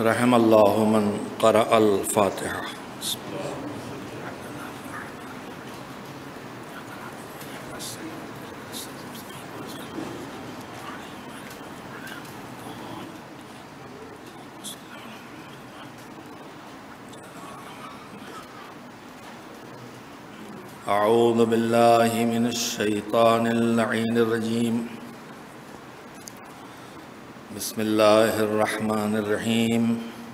رحم اللہ من قرأ الفاتحہ۔ اعوذ باللہ من الشیطان اللعین الرجیم، بسم اللہ الرحمن الرحیم،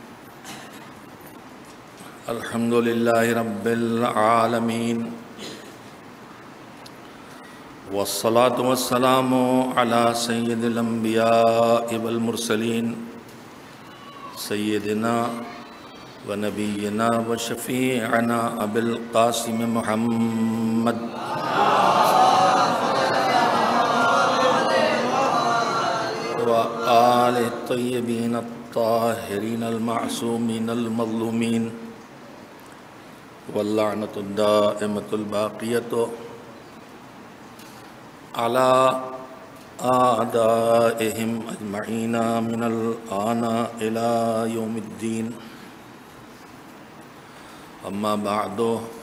الحمد للہ رب العالمین، والصلاة والسلام علی سید الانبیاء والمرسلین، سیدنا و نبینا و شفیعنا ابی القاسم محمد و آل الطیبین الطاہرین المعصومین المظلومین، واللعنۃ الدائمۃ الباقیۃ علی اعدائہم اجمعین من الآن الی یوم الدین۔ اما بعد،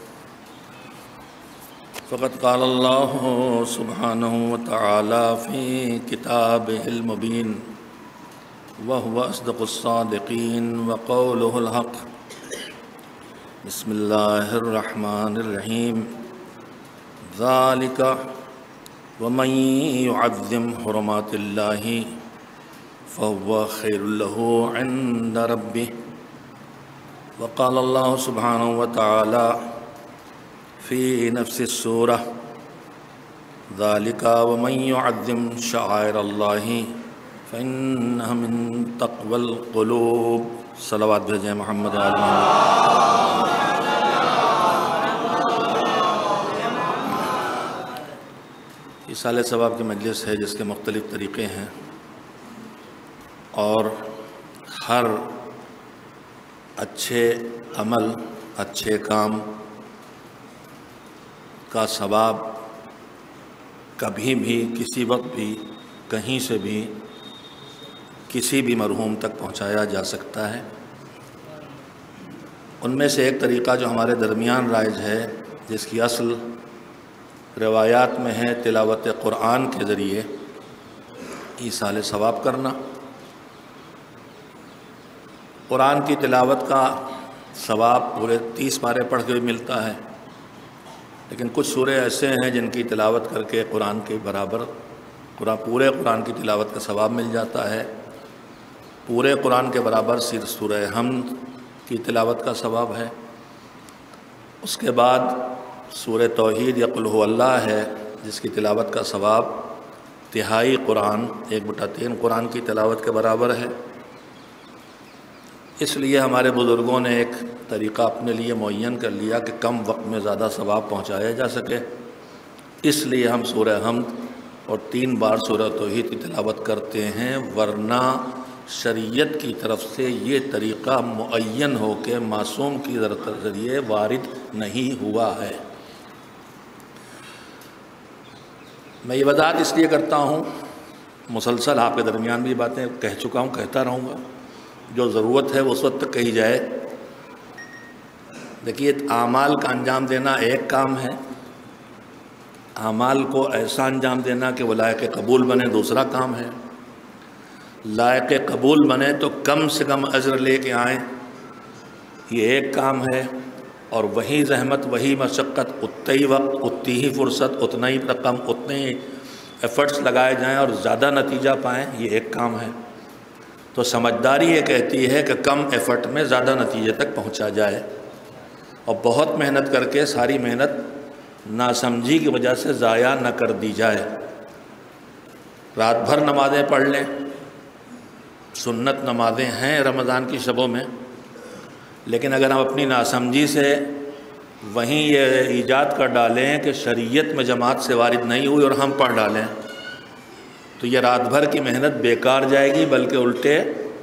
فقد قال اللہ سبحانہ وتعالی فی کتابہ المبین وہو اصدق الصادقین وقولہ الحق۔ بسم اللہ الرحمن الرحیم، ذالک ومن یعظم حرمات اللہ فہو خیر لہ عند ربہ۔ وقال اللہ سبحانہ وتعالی فی نفس السورہ، ذالک ومن یعظم شعائر اللہ فإنہا من تقوی القلوب۔ صلوات بھیجیں محمد آل محمد۔ ایصال ثواب کی مجلس ہے جس کے مختلف طریقے ہیں، اور ہر اچھے عمل، اچھے کام کا ثواب کبھی بھی، کسی وقت بھی، کہیں سے بھی، کسی بھی مرحوم تک پہنچایا جا سکتا ہے۔ ان میں سے ایک طریقہ جو ہمارے درمیان رائج ہے، جس کی اصل روایات میں ہے، تلاوت قرآن کے ذریعے ایصال ثواب کرنا۔ قرآن کی تلاوت کا ثواب پورے 30 پارے پڑھ کے بھی ملتا ہے، لیکن کچھ سورے ایسے ہیں جن کی تلاوت کر کے قرآن کے برابر پورے قرآن کی تلاوت کا ثواب مل جاتا ہے۔ پورے قرآن کے برابر صرف سورہ حمد کی تلاوت کا ثواب ہے۔ اس کے بعد سورہ توحید یا قل هو اللہ ہے، جس کی تلاوت کا ثواب تہائی قرآن، 1/3 قرآن کی تلاوت کے برابر ہے۔ اس لیے ہمارے بزرگوں نے ایک طریقہ اپنے لیے معین کر لیا کہ کم وقت میں زیادہ ثواب پہنچایا جا سکے، اس لیے ہم سورہ حمد اور 3 بار سورہ توحید کی تلاوت کرتے ہیں، ورنہ شریعت کی طرف سے یہ طریقہ معین ہو کے معصوم کی ذریعے وارد نہیں ہوا ہے۔ میں یہ وضاحت اس لیے کرتا ہوں، مسلسل آپ کے درمیان بھی باتیں کہہ چکا ہوں، کہتا رہوں گا، جو ضرورت ہے وہ اس وقت تک کہی جائے۔ دیکھیے، اعمال کا انجام دینا ایک کام ہے، اعمال کو ایسا انجام دینا کہ وہ لائق قبول بنے دوسرا کام ہے۔ لائق قبول بنے تو کم سے کم اجر لے کے آئیں، یہ ایک کام ہے، اور وہی زحمت، وہی مشقت، اتنا ہی وقت، اتنی ہی فرصت، اتنا ہی رقم، اتنے ہی ایفرٹس لگائے جائیں اور زیادہ نتیجہ پائیں، یہ ایک کام ہے۔ تو سمجھداری یہ کہتی ہے کہ کم ایفرٹ میں زیادہ نتیجے تک پہنچا جائے، اور بہت محنت کر کے ساری محنت ناسمجھی کی وجہ سے ضائع نہ کر دی جائے۔ رات بھر نمازیں پڑھ لیں، سنت نمازیں ہیں رمضان کی شبوں میں، لیکن اگر ہم اپنی ناسمجھی سے وہیں یہ ایجاد کر ڈالیں کہ شریعت میں جماعت سے وارد نہیں ہوئی اور ہم پڑھ ڈالیں، تو یہ رات بھر کی محنت بیکار جائے گی، بلکہ الٹے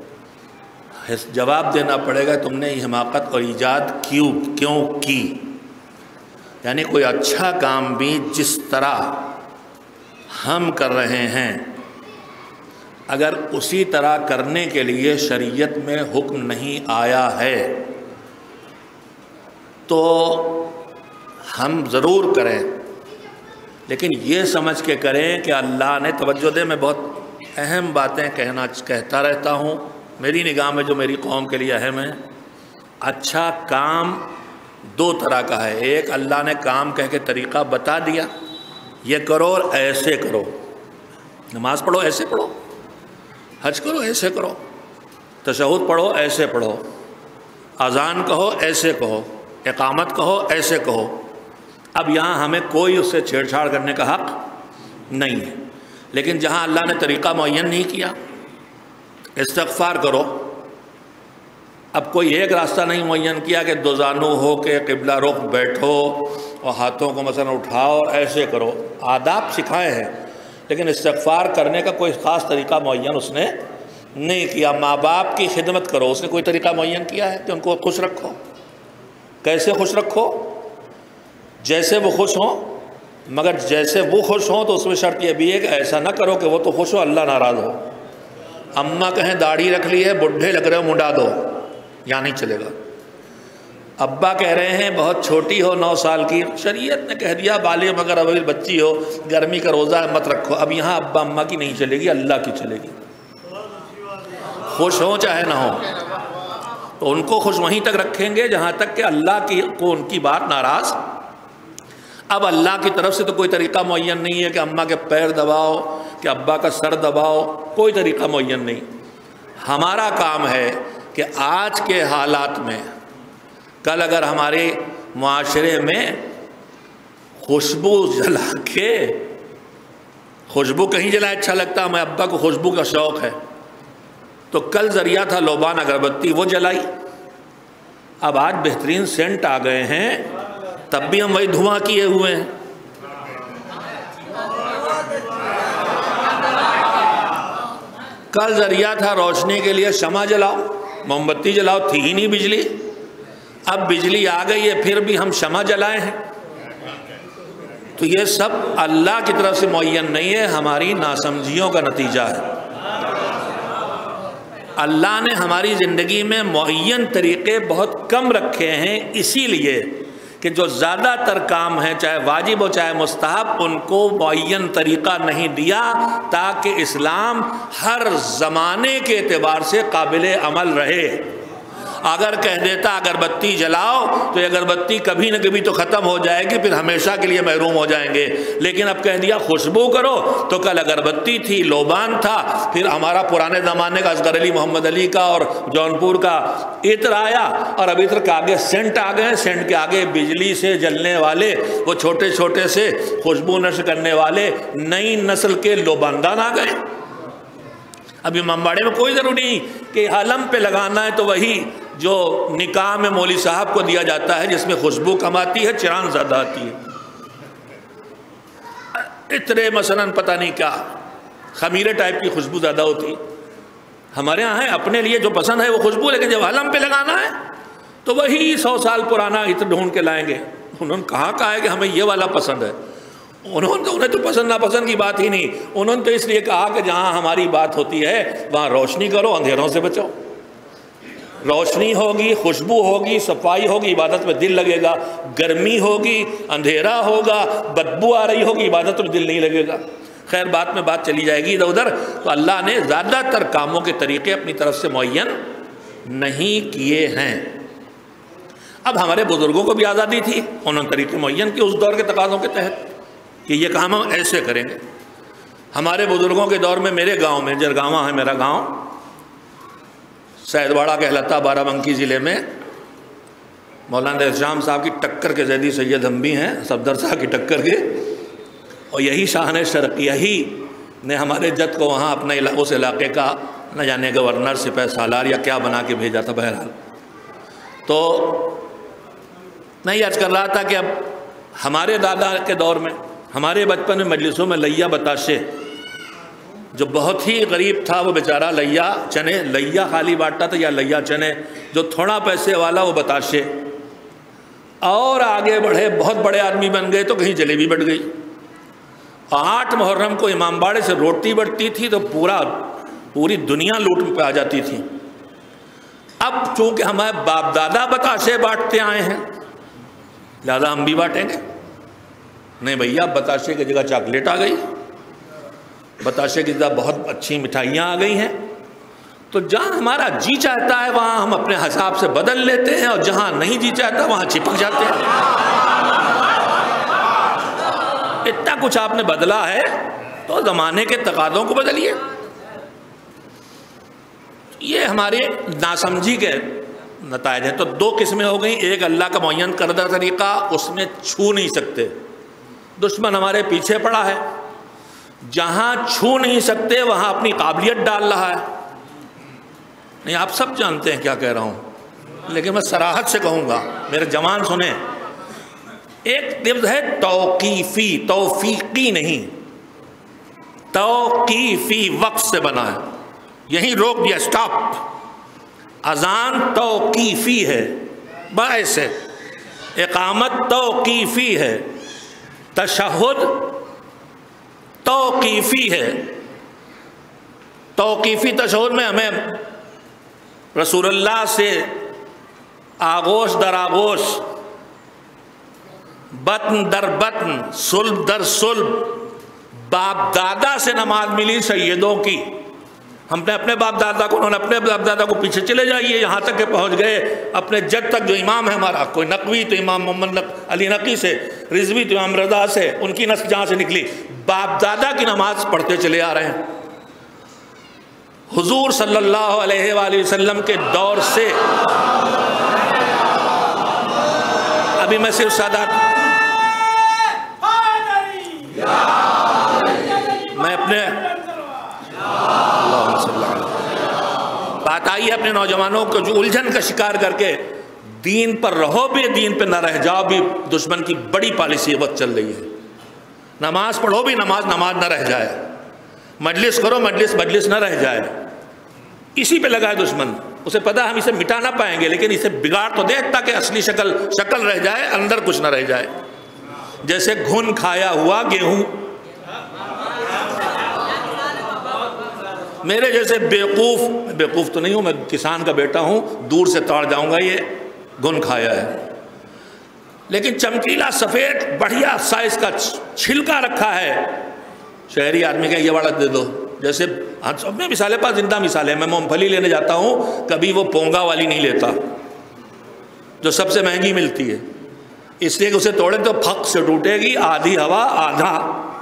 جواب دینا پڑے گا تم نے یہ حماقت اور ایجاد کیوں کی۔ یعنی کوئی اچھا کام بھی جس طرح ہم کر رہے ہیں، اگر اسی طرح کرنے کے لیے شریعت میں حکم نہیں آیا ہے تو ہم ضرور کریں، لیکن یہ سمجھ کے کریں کہ اللہ نے، توجہ دے، میں بہت اہم باتیں کہتا رہتا ہوں، میری نگاہ میں جو میری قوم کے لیے اہم ہے۔ اچھا کام دو طرح کا ہے، ایک اللہ نے کام کہہ کے طریقہ بتا دیا، یہ کرو اور ایسے کرو، نماز پڑھو ایسے پڑھو، حج کرو ایسے کرو، تشہد پڑھو ایسے پڑھو، اذان کہو ایسے کہو، اقامت کہو ایسے کہو۔ اب یہاں ہمیں کوئی اس سے چھیڑ چھاڑ کرنے کا حق نہیں ہے، لیکن جہاں اللہ نے طریقہ معین نہیں کیا، استغفار کرو، اب کوئی ایک راستہ نہیں معین کیا کہ دو زانو ہو کے قبلہ رخ بیٹھو اور ہاتھوں کو مثلا اٹھاؤ اور ایسے کرو، آداب سکھائے ہیں، لیکن استغفار کرنے کا کوئی خاص طریقہ معین اس نے نہیں کیا۔ ماں باپ کی خدمت کرو، اس نے کوئی طریقہ معین کیا ہے کہ ان کو خوش رکھو؟ کیسے خوش رکھو؟ جیسے وہ خوش ہوں، مگر جیسے وہ خوش ہوں تو اس میں شرط یہ بھی ہے کہ ایسا نہ کرو کہ وہ تو خوش ہو اللہ ناراض ہو۔ اماں کہیں داڑھی رکھ لی ہے، بڈھے لگ رہے ہو، منڈا دو، یہاں نہیں چلے گا۔ ابا کہہ رہے ہیں بہت چھوٹی ہو 9 سال کی، شریعت نے کہہ دیا بالغ مگر ابھی بچی ہو، گرمی کا روزہ ہے مت رکھو۔ اب یہاں ابا اماں کی نہیں چلے گی، اللہ کی چلے گی، خوش ہوں چاہے نہ ہو، تو ان کو خوش وہیں تک رکھیں گے جہاں تک کہ اللہ کو ان کی بات ناراض۔ اب اللہ کی طرف سے تو کوئی طریقہ معین نہیں ہے کہ اماں کے پیر دباؤ، کہ ابا کا سر دباؤ، کوئی طریقہ معین نہیں۔ ہمارا کام ہے کہ آج کے حالات میں، کل اگر ہمارے معاشرے میں خوشبو جلا کے، خوشبو کہیں جلائے اچھا لگتا، ہمیں ابا کو خوشبو کا شوق ہے، تو کل ذریعہ تھا لوبان اگربتی، وہ جلائی۔ اب آج بہترین سینٹ آ گئے ہیں، تب بھی ہم وہی دھواں کیے ہوئے ہیں۔ کل ذریعہ تھا روشنی کے لیے شمع جلاؤ، موم بتی جلاؤ، تھی ہی نہیں بجلی، اب بجلی آ گئی ہے پھر بھی ہم شمع جلائے ہیں۔ تو یہ سب اللہ کی طرف سے معین نہیں ہے، ہماری ناسمجھیوں کا نتیجہ ہے۔ اللہ نے ہماری زندگی میں معین طریقے بہت کم رکھے ہیں، اسی لیے کہ جو زیادہ تر کام ہیں، چاہے واجب ہو چاہے مستحب، ان کو معین طریقہ نہیں دیا تاکہ اسلام ہر زمانے کے اعتبار سے قابل عمل رہے۔ اگر کہہ دیتا اگربتی جلاؤ تو یہ اگربتی کبھی نہ کبھی تو ختم ہو جائے گی، پھر ہمیشہ کے لیے محروم ہو جائیں گے۔ لیکن اب کہہ دیا خوشبو کرو، تو کل اگربتی تھی، لوبان تھا، پھر ہمارا پرانے زمانے کا اصغر علی محمد علی کا اور جونپور کا عطر آیا، اور اب عطر کے آگے سینٹ آ گئے، سینٹ کے آگے بجلی سے جلنے والے وہ چھوٹے چھوٹے سے خوشبو نشر کرنے والے نئی نسل کے لوباندان آ گئے۔ اب امامباڑے میں کوئی ضروری نہیں کہ حلم پہ لگانا ہے تو وہی جو نکاح میں مولوی صاحب کو دیا جاتا ہے جس میں خوشبو کم آتی ہے، چران زیادہ آتی ہے، اترے مثلاً پتہ نہیں کیا خمیرے ٹائپ کی خوشبو زیادہ ہوتی۔ ہمارے ہاں ہے اپنے لیے جو پسند ہے وہ خوشبو، لیکن جب حلم پہ لگانا ہے تو وہی 100 سال پرانا عطر ڈھونڈ کے لائیں گے۔ انہوں نے کہا ہے کہ ہمیں یہ والا پسند ہے، انہیں تو پسند ناپسند کی بات ہی نہیں، انہوں نے تو اس لیے کہا کہ جہاں ہماری بات ہوتی ہے وہاں روشنی کرو، اندھیروں سے بچو۔ روشنی ہوگی، خوشبو ہوگی، صفائی ہوگی، عبادت میں دل لگے گا۔ گرمی ہوگی، اندھیرا ہوگا، بدبو آ رہی ہوگی، عبادت میں دل نہیں لگے گا۔ خیر بات میں بات چلی جائے گی ادھر ادھر۔ تو اللہ نے زیادہ تر کاموں کے طریقے اپنی طرف سے معین نہیں کیے ہیں۔ اب ہمارے بزرگوں کو بھی آزادی تھی، انہوں نے طریقے معین کیے اس دور کے تقاضوں کے تحت کہ یہ کام ہم ایسے کریں گے۔ ہمارے بزرگوں کے دور میں میرے گاؤں میں، جرگاواں ہے میرا گاؤں، سید واڑہ کہلاتا، بارہ بنکی ضلع میں، مولانا شام صاحب کی ٹکر کے زیدی سید ہم بھی ہیں، صفدر صاحب کی ٹکر کے، اور یہی شاہن شرقیہ ہی نے ہمارے جد کو وہاں اپنے اس علاقے کا نہ جانے گورنر سپہ سالار یا کیا بنا کے بھیجا تھا۔ بہرحال تو میں یہ عرض کر رہا تھا کہ اب ہمارے دادا کے دور میں، ہمارے بچپن میں مجلسوں میں لیا بتاشے، جو بہت ہی غریب تھا وہ بیچارہ لیا چنے، لیا خالی بانٹتا تھا یا لیا چنے، جو تھوڑا پیسے والا وہ بتاشے، اور آگے بڑھے بہت بڑے آدمی بن گئے تو کہیں جلیبی بٹ گئی۔ 8 محرم کو امام باڑے سے روٹی بٹتی تھی تو پورا پوری دنیا لوٹ پہ آ جاتی تھی۔ اب چونکہ ہمارے باپ دادا بتاشے بانٹتے آئے ہیں لہذا ہم بھی بانٹیں گے؟ نہیں بھیا، بتاشے کی جگہ چاکلیٹ آ گئی، بتاشے کی جگہ بہت اچھی مٹھائیاں آ گئی ہیں، تو جہاں ہمارا جی چاہتا ہے وہاں ہم اپنے حساب سے بدل لیتے ہیں، اور جہاں نہیں جی چاہتا وہاں چپک جاتے ہیں۔ اتنا کچھ آپ نے بدلا ہے تو زمانے کے تقاضوں کو بدلیے۔ یہ ہمارے ناسمجھی کے نتائج ہیں۔ تو دو قسمیں ہو گئیں، ایک اللہ کا معین کردہ طریقہ، اس میں چھو نہیں سکتے، دشمن ہمارے پیچھے پڑا ہے، جہاں چھو نہیں سکتے وہاں اپنی قابلیت ڈال رہا ہے۔ نہیں، آپ سب جانتے ہیں کیا کہہ رہا ہوں، لیکن میں صراحت سے کہوں گا، میرے جوان سنیں۔ ایک لفظ ہے توقیفی، توفیقی نہیں، توقیفی، وقف سے بنا ہے، یہیں روک دیا، سٹاپ۔ اذان توقیفی ہے، باعث ہے، اقامت توقیفی ہے، تشہد توقیفی ہے۔ توقیفی تشہد میں ہمیں رسول اللہ سے آغوش در آغوش، بطن در بطن، صلب در صلب، باپ دادا سے نماز ملی سیدوں کی۔ ہم نے اپنے باپ دادا کو، انہوں نے اپنے باپ دادا کو، پیچھے چلے جائیے یہاں تک کہ پہنچ گئے اپنے جد تک جو امام ہے ہمارا، کوئی نقوی تو امام محمد علی نقی سے، رضوی تو امام رضا سے، ان کی نسل جہاں سے نکلی، باپ دادا کی نماز پڑھتے چلے آ رہے ہیں۔ حضور صلی اللہ علیہ وآلہ وسلم کے دور سے ابھی میں صرف سادات میں اپنے بات آئی ہے اپنے نوجوانوں کو جو الجھن کا شکار کر کے دین پر رہو بھی دین پہ نہ رہ جاؤ بھی دشمن کی بڑی پالیسی وقت چل رہی ہے۔ نماز پڑھو بھی نماز نہ رہ جائے، مجلس کرو مجلس نہ رہ جائے، اسی پہ لگا ہے دشمن۔ اسے پتا ہم اسے مٹا نہ پائیں گے لیکن اسے بگاڑ تو دے تاکہ اصلی شکل رہ جائے، اندر کچھ نہ رہ جائے۔ جیسے گھن کھایا ہوا گیہوں، میرے جیسے بیوقوف تو نہیں ہوں، میں کسان کا بیٹا ہوں، دور سے توڑ جاؤں گا یہ گھن کھایا ہے، لیکن چمکیلا سفید بڑھیا سائز کا چھلکا رکھا ہے، شہری آدمی کا یہ والا دے دو۔ جیسے سب میں مثالیں پاس زندہ مثالیں، میں مونگ پھلی لینے جاتا ہوں، کبھی وہ پونگا والی نہیں لیتا جو سب سے مہنگی ملتی ہے، اس لیے کہ اسے توڑے تو پھک سے ٹوٹے گی، آدھی ہوا آدھا۔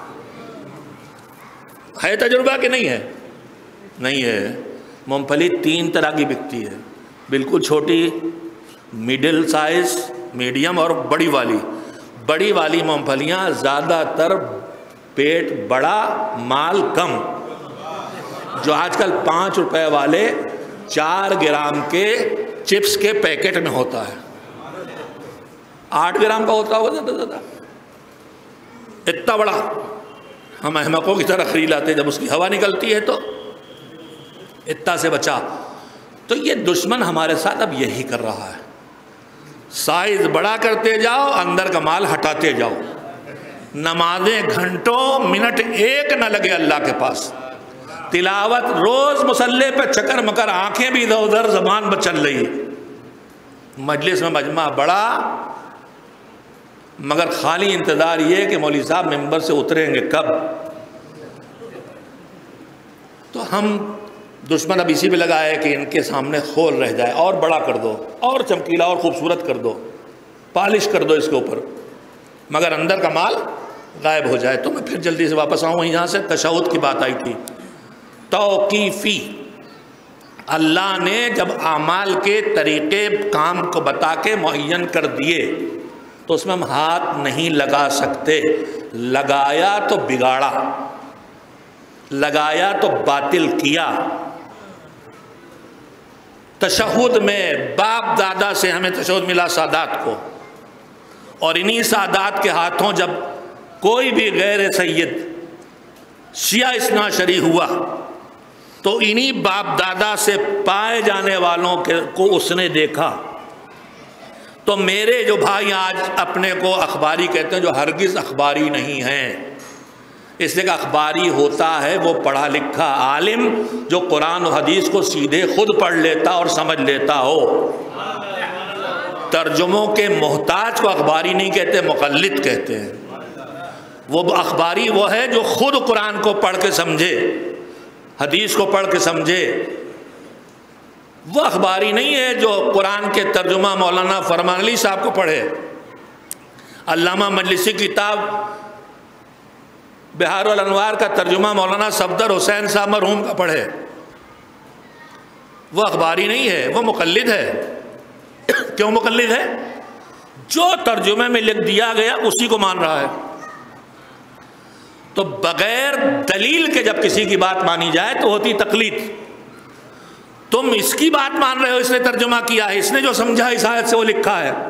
ہے تجربہ کہ نہیں ہے؟ نہیں ہے۔ مونگ پھلی 3 طرح کی بکتی ہے، بالکل چھوٹی، میڈل سائز، میڈیم اور بڑی والی مونگ پھلیاں زیادہ تر پیٹ بڑا مال کم، جو آج کل 5 روپے والے 4 گرام کے چپس کے پیکٹ میں ہوتا ہے، 8 گرام کا ہوتا ہوگا زیادہ، اتنا بڑا۔ ہم احمقوں کی طرح خرید لاتے جب اس کی ہوا نکلتی ہے تو اتنا سے بچا۔ تو یہ دشمن ہمارے ساتھ اب یہی کر رہا ہے، سائز بڑا کرتے جاؤ، اندر کا مال ہٹاتے جاؤ۔ نمازیں گھنٹوں، منٹ ایک نہ لگے اللہ کے پاس، تلاوت روز مصلی پہ چکر مکر، آنکھیں بھی ادھر ادھر، زبان پر چل رہی، مجلس میں مجمع بڑا، مگر خالی انتظار یہ کہ مولوی صاحب ممبر سے اتریں گے کب۔ تو ہم دشمن اب اسی پہ لگا ہے کہ ان کے سامنے خول رہ جائے، اور بڑا کر دو، اور چمکیلا اور خوبصورت کر دو، پالش کر دو اس کے اوپر، مگر اندر کا مال غائب ہو جائے۔ تو میں پھر جلدی سے واپس آؤں، یہاں سے تشہد کی بات آئی تھی۔ توقیفی، اللہ نے جب اعمال کے طریقے کام کو بتا کے معین کر دیے تو اس میں ہم ہاتھ نہیں لگا سکتے، لگایا تو بگاڑا، لگایا تو باطل کیا۔ تشہد میں باپ دادا سے ہمیں تشہد ملا سادات کو، اور انہی سادات کے ہاتھوں جب کوئی بھی غیر سید شیعہ اثنا عشری ہوا تو انہی باپ دادا سے پائے جانے والوں کو اس نے دیکھا۔ تو میرے جو بھائی آج اپنے کو اخباری کہتے ہیں، جو ہرگز اخباری نہیں ہیں، اس لیے کہ اخباری ہوتا ہے وہ پڑھا لکھا عالم جو قرآن و حدیث کو سیدھے خود پڑھ لیتا اور سمجھ لیتا ہو۔ ترجموں کے محتاج کو اخباری نہیں کہتے، مقلد کہتے ہیں۔ وہ اخباری وہ ہے جو خود قرآن کو پڑھ کے سمجھے، حدیث کو پڑھ کے سمجھے۔ وہ اخباری نہیں ہے جو قرآن کے ترجمہ مولانا فرمان علی صاحب کو پڑھے، علامہ مجلسی کتاب بہار الانوار کا ترجمہ مولانا صفدر حسین صاحب مرحوم کا پڑھے۔ وہ اخباری نہیں ہے، وہ مقلد ہے۔ کیوں مقلد ہے؟ جو ترجمے میں لکھ دیا گیا اسی کو مان رہا ہے۔ تو بغیر دلیل کے جب کسی کی بات مانی جائے تو ہوتی تقلید۔ تم اس کی بات مان رہے ہو، اس نے ترجمہ کیا ہے، اس نے جو سمجھا اس آیت سے وہ لکھا ہے۔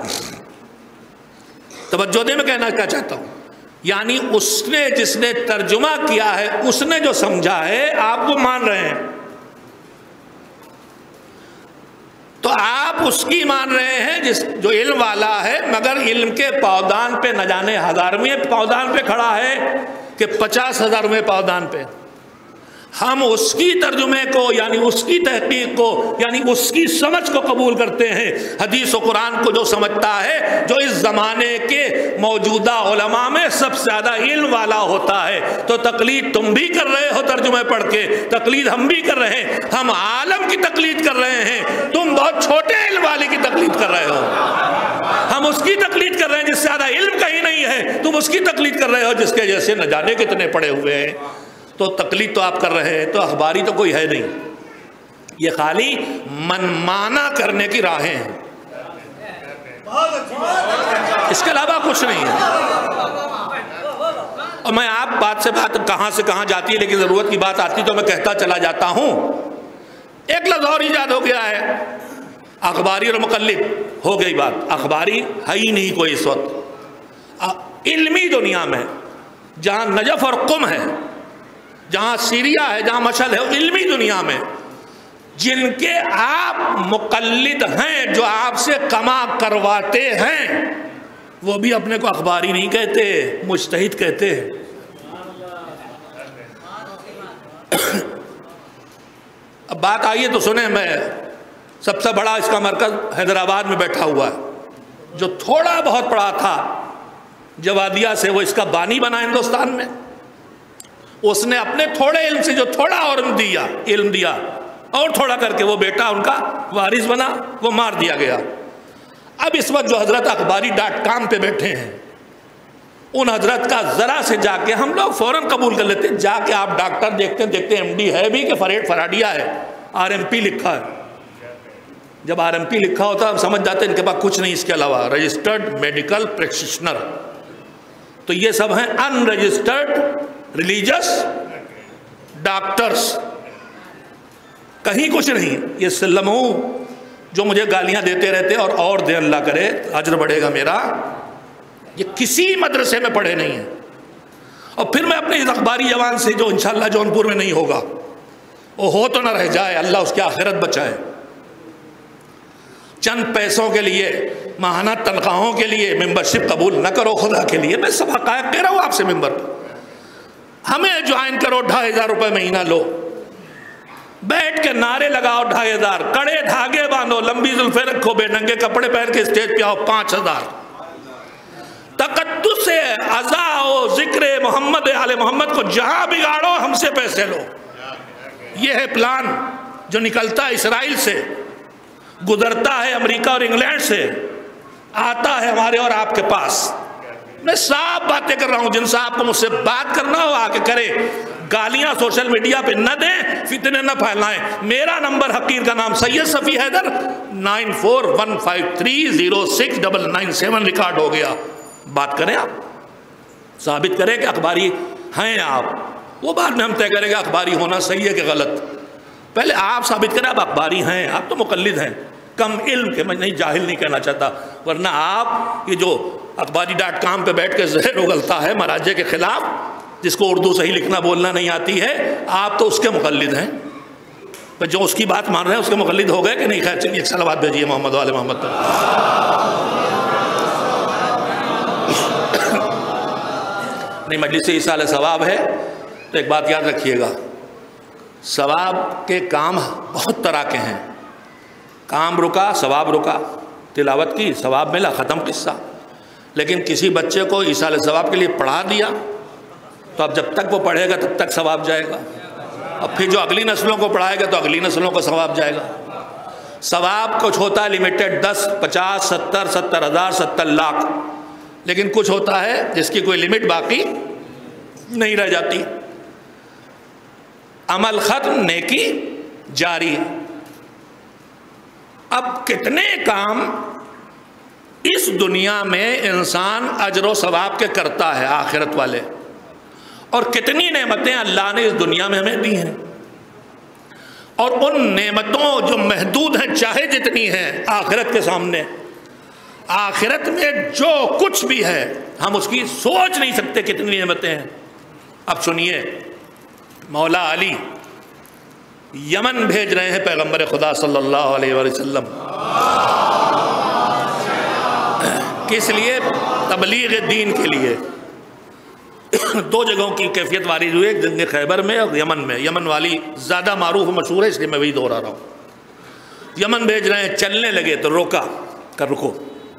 توجہ دے، میں کہنا کیا چاہتا ہوں، یعنی اس نے جس نے ترجمہ کیا ہے اس نے جو سمجھا ہے آپ وہ مان رہے ہیں، تو آپ اس کی مان رہے ہیں جس جو علم والا ہے، مگر علم کے پاودان پہ نہ جانے ہزارویں پاودان پہ کھڑا ہے کہ 50,000ویں پاودان پہ۔ ہم اس کی ترجمے کو یعنی اس کی تحقیق کو یعنی اس کی سمجھ کو قبول کرتے ہیں، حدیث و قرآن کو جو سمجھتا ہے، جو اس زمانے کے موجودہ علماء میں سب سے زیادہ علم والا ہوتا ہے۔ تو تقلید تم بھی کر رہے ہو ترجمے پڑھ کے، تقلید ہم بھی کر رہے ہیں، ہم عالم کی تقلید کر رہے ہیں، تم بہت چھوٹے علم والے کی تقلید کر رہے ہو۔ ہم اس کی تقلید کر رہے ہیں جس سے زیادہ علم کہیں نہیں ہے، تم اس کی تقلید کر رہے ہو جس کے جیسے نہ جانے کتنے پڑے ہوئے ہیں۔ تو تقلید تو آپ کر رہے ہیں، تو اخباری تو کوئی ہے نہیں، یہ خالی منمانا کرنے کی راہیں ہیں، اس کے علاوہ کچھ نہیں ہے۔ اور میں آپ بات سے بات کہاں سے کہاں جاتی ہے، لیکن ضرورت کی بات آتی تو میں کہتا چلا جاتا ہوں۔ ایک لفظ اور ایجاد ہو گیا ہے، اخباری اور مقلد ہو گئی بات۔ اخباری ہے ہی نہیں کوئی اس وقت علمی دنیا میں، جہاں نجف اور قم ہے، جہاں سیریا ہے، جہاں مشہد ہے، علمی دنیا میں جن کے آپ مقلد ہیں، جو آپ سے کما کرواتے ہیں، وہ بھی اپنے کو اخباری نہیں کہتے، مجتہد کہتے ہیں۔ اب بات آئیے تو سنیں، میں سب سے بڑا اس کا مرکز حیدرآباد میں بیٹھا ہوا ہے، جو تھوڑا بہت پڑھا تھا جوادیہ سے، وہ اس کا بانی بنا ہندوستان میں۔ اس نے اپنے تھوڑے علم سے جو تھوڑا اور علم دیا اور تھوڑا کر کے وہ بیٹا ان کا وارث بنا، وہ مار دیا گیا۔ اب اس وقت جو حضرت اخباری.com پہ بیٹھے ہیں، ان حضرت کا ذرا سے جا کے ہم لوگ فوراً قبول کر لیتے ہیں، جا کے آپ ڈاکٹر دیکھتے ہیں ایم ڈی ہے بھی کہ فراڈیا ہے، RMP لکھا ہے۔ جب RMP لکھا ہوتا ہے ہم سمجھ جاتے ہیں ان کے پاس کچھ نہیں اس کے علاوہ، رجسٹرڈ میڈیکل پریکٹیشنر۔ تو یہ سب ہیں ان رجسٹرڈ ریلیجس ڈاکٹرز، کہیں کچھ نہیں۔ یہ سلموں جو مجھے گالیاں دیتے رہتے اور دے اللہ کرے اجر بڑھے گا میرا، یہ کسی مدرسے میں پڑھے نہیں ہیں۔ اور پھر میں اپنے اس اخباری جوان سے جو انشاءاللہ جونپور میں نہیں ہوگا، وہ ہو تو نہ رہ جائے، اللہ اس کی آخرت بچائے، چند پیسوں کے لیے، ماہانہ تنخواہوں کے لیے ممبرشپ قبول نہ کرو خدا کے لیے۔ میں سب حقائق کہہ رہا ہوں آپ سے ممبر پر، ہمیں جوائن کرو، 2,500 روپے مہینہ لو، بیٹھ کے نعرے لگاؤ 2,500، کڑے دھاگے باندھو، لمبی زلفیں رکھو، بے ننگے کپڑے پہن کے اسٹیج پہ آؤ 5,000۔ تقدس عزا و ذکر محمد آل محمد کو جہاں بگاڑو ہم سے پیسے لو۔ یہ ہے پلان جو نکلتا ہے اسرائیل سے، گزرتا ہے امریکہ اور انگلینڈ سے، آتا ہے ہمارے اور آپ کے پاس۔ میں صاف باتیں کر رہا ہوں، جن سے آپ کو مجھ سے بات کرنا ہو آکے کرے، گالیاں سوشل میڈیا پہ نہ دیں، فتنے نہ پھیلائیں۔ میرا نمبر حقیر کا نام سید صفی حیدر 9415306997 ریکارڈ ہو گیا۔ بات کریں، آپ ثابت کریں کہ اخباری ہیں آپ، وہ بعد میں ہم طے کریں گے اخباری ہونا صحیح ہے کہ غلط۔ پہلے آپ ثابت کریں آپ اخباری ہیں، آپ تو مقلد ہیں، کم علم کے، میں نہیں جاہل نہیں کہنا چاہتا، ورنہ آپ یہ جو اخباری.com پہ بیٹھ کے زہر اگلتا ہے مراجع کے خلاف، جس کو اردو صحیح لکھنا بولنا نہیں آتی ہے، آپ تو اس کے مقلد ہیں۔ جو اس کی بات مان رہے ہیں اس کے مقلد ہو گئے کہ نہیں؟ خیر چلیے ایک صلوات بھیجیے محمد وآل محمد۔ اپنی مجلس سے ایصال ثواب ہے تو ایک بات یاد رکھیے گا، ثواب کے کام بہت طرح کے ہیں، کام رکا ثواب رکا، تلاوت کی ثواب ملا، ختم قصہ۔ لیکن کسی بچے کو ایصال ثواب کے لیے پڑھا دیا تو اب جب تک وہ پڑھے گا تب تک ثواب جائے گا، اب پھر جو اگلی نسلوں کو پڑھائے گا تو اگلی نسلوں کو ثواب جائے گا۔ ثواب کچھ ہوتا ہے لمیٹڈ 10 50 70 70 ہزار 70 لاکھ، لیکن کچھ ہوتا ہے جس کی کوئی لمٹ باقی نہیں رہ جاتی۔ عمل ختم، نیکی جاری۔ اب کتنے کام اس دنیا میں انسان اجر و ثواب کے کرتا ہے آخرت والے، اور کتنی نعمتیں اللہ نے اس دنیا میں ہمیں دی ہیں، اور ان نعمتوں جو محدود ہیں چاہے جتنی ہیں آخرت کے سامنے، آخرت میں جو کچھ بھی ہے ہم اس کی سوچ نہیں سکتے کتنی نعمتیں ہیں۔ اب سنیے، مولا علی یمن بھیج رہے ہیں پیغمبر خدا صلی اللہ علیہ وسلم، کس لیے؟ تبلیغ دین کے لیے۔ دو جگہوں کی کیفیت وارد ہوئی، ایک جنگ خیبر میں اور یمن میں۔ یمن والی زیادہ معروف و مشہور ہے اس لیے میں وہی دہرا رہا ہوں۔ یمن بھیج رہے ہیں، چلنے لگے تو روکا کہ رکو،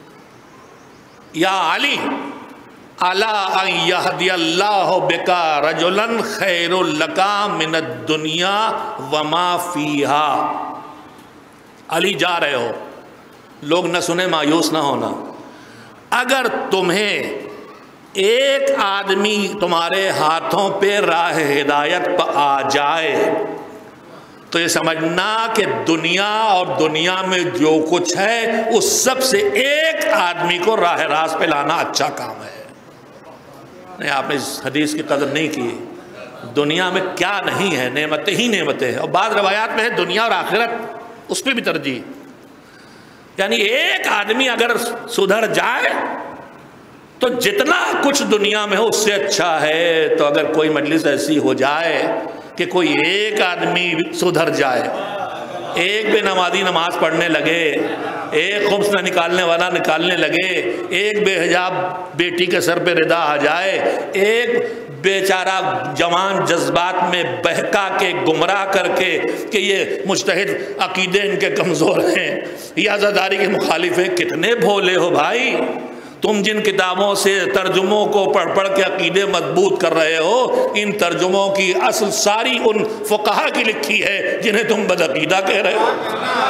یا علی الا ان یہدی اللہ بکا رجلا خیر لک من الدنیا وما فیہا۔ علی جا رہے ہو، لوگ نہ سنیں مایوس نہ ہونا، اگر تمہیں ایک آدمی تمہارے ہاتھوں پہ راہ ہدایت پہ آ جائے تو یہ سمجھنا کہ دنیا اور دنیا میں جو کچھ ہے اس سب سے ایک آدمی کو راہ راست پہ لانا اچھا کام ہے۔ نہیں، آپ نے اس حدیث کی قدر نہیں کی۔ دنیا میں کیا نہیں ہے، نعمتیں ہی نعمتیں ہیں، اور بعض روایات میں ہے دنیا اور آخرت، اس پہ بھی ترجیح۔ یعنی ایک آدمی اگر سدھر جائے تو جتنا کچھ دنیا میں ہو اس سے اچھا ہے۔ تو اگر کوئی مجلس ایسی ہو جائے کہ کوئی ایک آدمی سدھر جائے، ایک بے نمازی نماز پڑھنے لگے، ایک خمس نہ نکالنے والا نکالنے لگے، ایک بے حجاب بیٹی کے سر پہ ردا آ جائے، ایک بیچارہ جوان جذبات میں بہکا کے گمراہ کر کے کہ یہ مجتہد عقیدے ان کے کمزور ہیں، یہ عزاداری کے مخالف ہیں۔ کتنے بھولے ہو بھائی، تم جن کتابوں سے ترجموں کو پڑھ پڑھ کے عقیدے مضبوط کر رہے ہو، ان ترجموں کی اصل ساری ان فقہا کی لکھی ہے جنہیں تم بدعقیدہ کہہ رہے ہو۔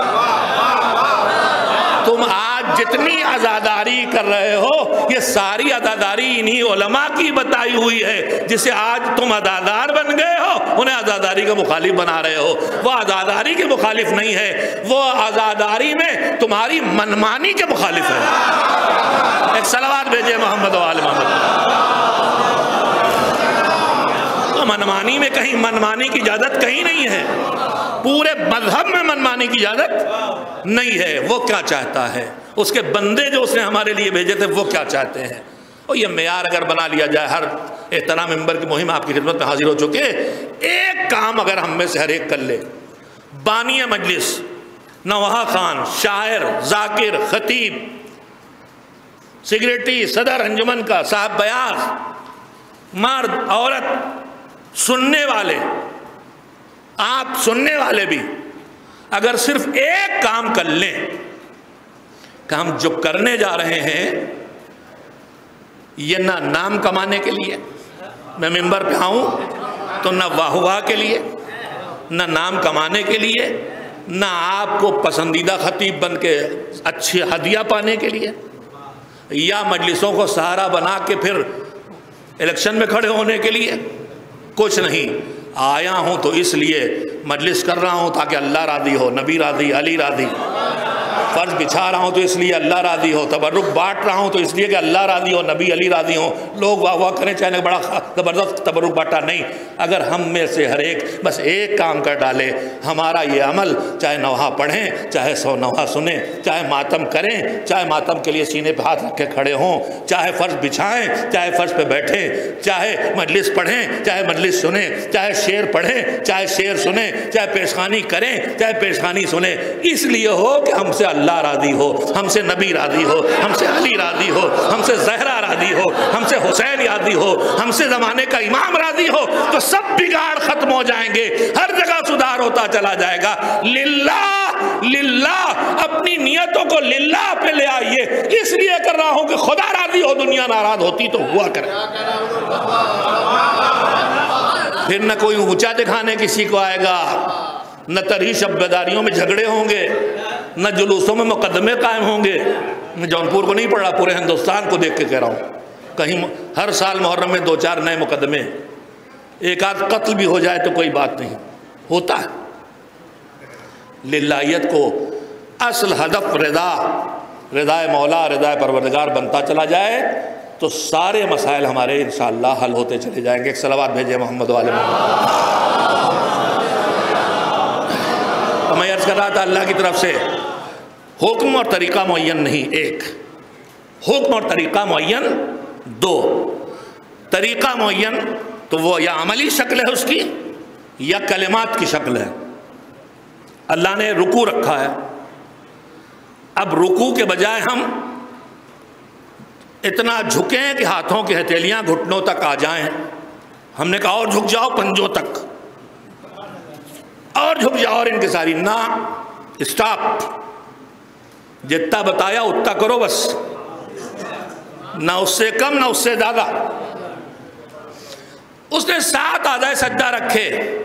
تم آج جتنی عزاداری کر رہے ہو یہ ساری عزاداری انہی علماء کی بتائی ہوئی ہے، جسے آج تم عزادار بن گئے ہو انہیں عزاداری کا مخالف بنا رہے ہو۔ وہ عزاداری کے مخالف نہیں ہے، وہ عزاداری میں تمہاری منمانی کے مخالف ہے۔ ایک صلوات بھیجے محمد و آل محمد۔ تو منمانی میں کہیں منمانی کی اجازت کہیں نہیں ہے، پورے مذہب میں منمانی کی اجازت نہیں ہے۔ وہ کیا چاہتا ہے، اس کے بندے جو اس نے ہمارے لیے بھیجے تھے وہ کیا چاہتے ہیں، اور یہ معیار اگر بنا لیا جائے، ہر احترام ممبر کی مہم آپ کی خدمت میں حاضر ہو چکے، ایک کام اگر ہم میں سے ہر ایک کر لے، بانی مجلس، نوحہ خان، شاعر، ذاکر، خطیب، سیکریٹری، صدر انجمن کا، صاحب بیان، مرد، عورت، سننے والے، آپ سننے والے بھی اگر صرف ایک کام کر لیں کہ ہم جو کرنے جا رہے ہیں یہ نہ نام کمانے کے لیے، میں ممبر پہ آؤں تو نہ واہ واہ کے لیے، نہ نام کمانے کے لیے، نہ آپ کو پسندیدہ خطیب بن کے اچھی ہدیہ پانے کے لیے، یا مجلسوں کو سہارا بنا کے پھر الیکشن میں کھڑے ہونے کے لیے، کچھ نہیں۔ آیا ہوں تو اس لیے مجلس کر رہا ہوں تاکہ اللہ راضی ہو، نبی راضی، علی راضی، فرض بچھا رہا ہوں تو اس لیے اللہ راضی ہو، تبرک بانٹ رہا ہوں تو اس لیے کہ اللہ راضی ہو، نبی علی راضی ہو، لوگ واہ واہ کریں چاہے بڑا زبردست تبرک بانٹا نہیں۔ اگر ہم میں سے ہر ایک بس ایک کام کر ڈالے، ہمارا یہ عمل، چاہے نوحہ پڑھیں، چاہے 100 نوحہ سنیں، چاہے ماتم کریں، چاہے ماتم کے لیے سینے پہ ہاتھ رکھ کے کھڑے ہوں، چاہے فرض بچھائیں، چاہے فرض پہ بیٹھیں، چاہے مجلس پڑھیں، چاہے مجلس سنیں، چاہے شعر پڑھیں، چاہے شعر سنیں، چاہے پیشخانی کریں، چاہے پیشخانی سنیں، اس لیے ہو کہ ہم سے اللہ راضی ہو، ہم سے نبی راضی ہو، ہم سے علی راضی ہو، ہم سے زہرا راضی ہو، ہم سے حسین راضی ہو، ہم سے زمانے کا امام راضی ہو، تو سب بگاڑ ختم ہو جائیں گے، ہر جگہ سدھار ہوتا چلا جائے گا۔ للہ للہ، اپنی نیتوں کو للہ پہ لے آئیے۔ اس لیے کر رہا ہوں کہ خدا راضی ہو، دنیا ناراض ہوتی تو ہوا کرے۔ پھر نہ کوئی اونچا دکھانے کسی کو آئے گا، نہ ترہی شب بیداریوں میں جھگڑے ہوں گے، نہ جلوسوں میں مقدمے قائم ہوں گے۔ میں جونپور کو نہیں پڑھ رہا، پورے ہندوستان کو دیکھ کے کہہ رہا ہوں، کہیں ہر سال محرم میں 2-4 نئے مقدمے، ایک آدھ قتل بھی ہو جائے تو کوئی بات نہیں، ہوتا ہے۔ للہیت کو اصل ہدف رضا مولا، رضا پروردگار بنتا چلا جائے تو سارے مسائل ہمارے انشاءاللہ حل ہوتے چلے جائیں گے۔ ایک صلوات بھیجے محمد والے محمد۔ تو میں عرض کر رہا تھا، اللہ کی طرف سے حکم اور طریقہ معین نہیں، ایک حکم اور طریقہ معین، 2 طریقہ معین تو وہ یا عملی شکل ہے اس کی یا کلمات کی شکل ہے۔ اللہ نے رکوع رکھا ہے، اب رکوع کے بجائے ہم اتنا جھکیں کہ ہاتھوں کی ہتھیلیاں گھٹنوں تک آ جائیں، ہم نے کہا اور جھک جاؤ پنجوں تک، اور جھک جاؤ اور ان کی ساری، نہ، اسٹاپ، جتنا بتایا اتنا کرو بس، نہ اس سے کم نہ اس سے زیادہ۔ اس نے 7 اعضائے سجدہ رکھے،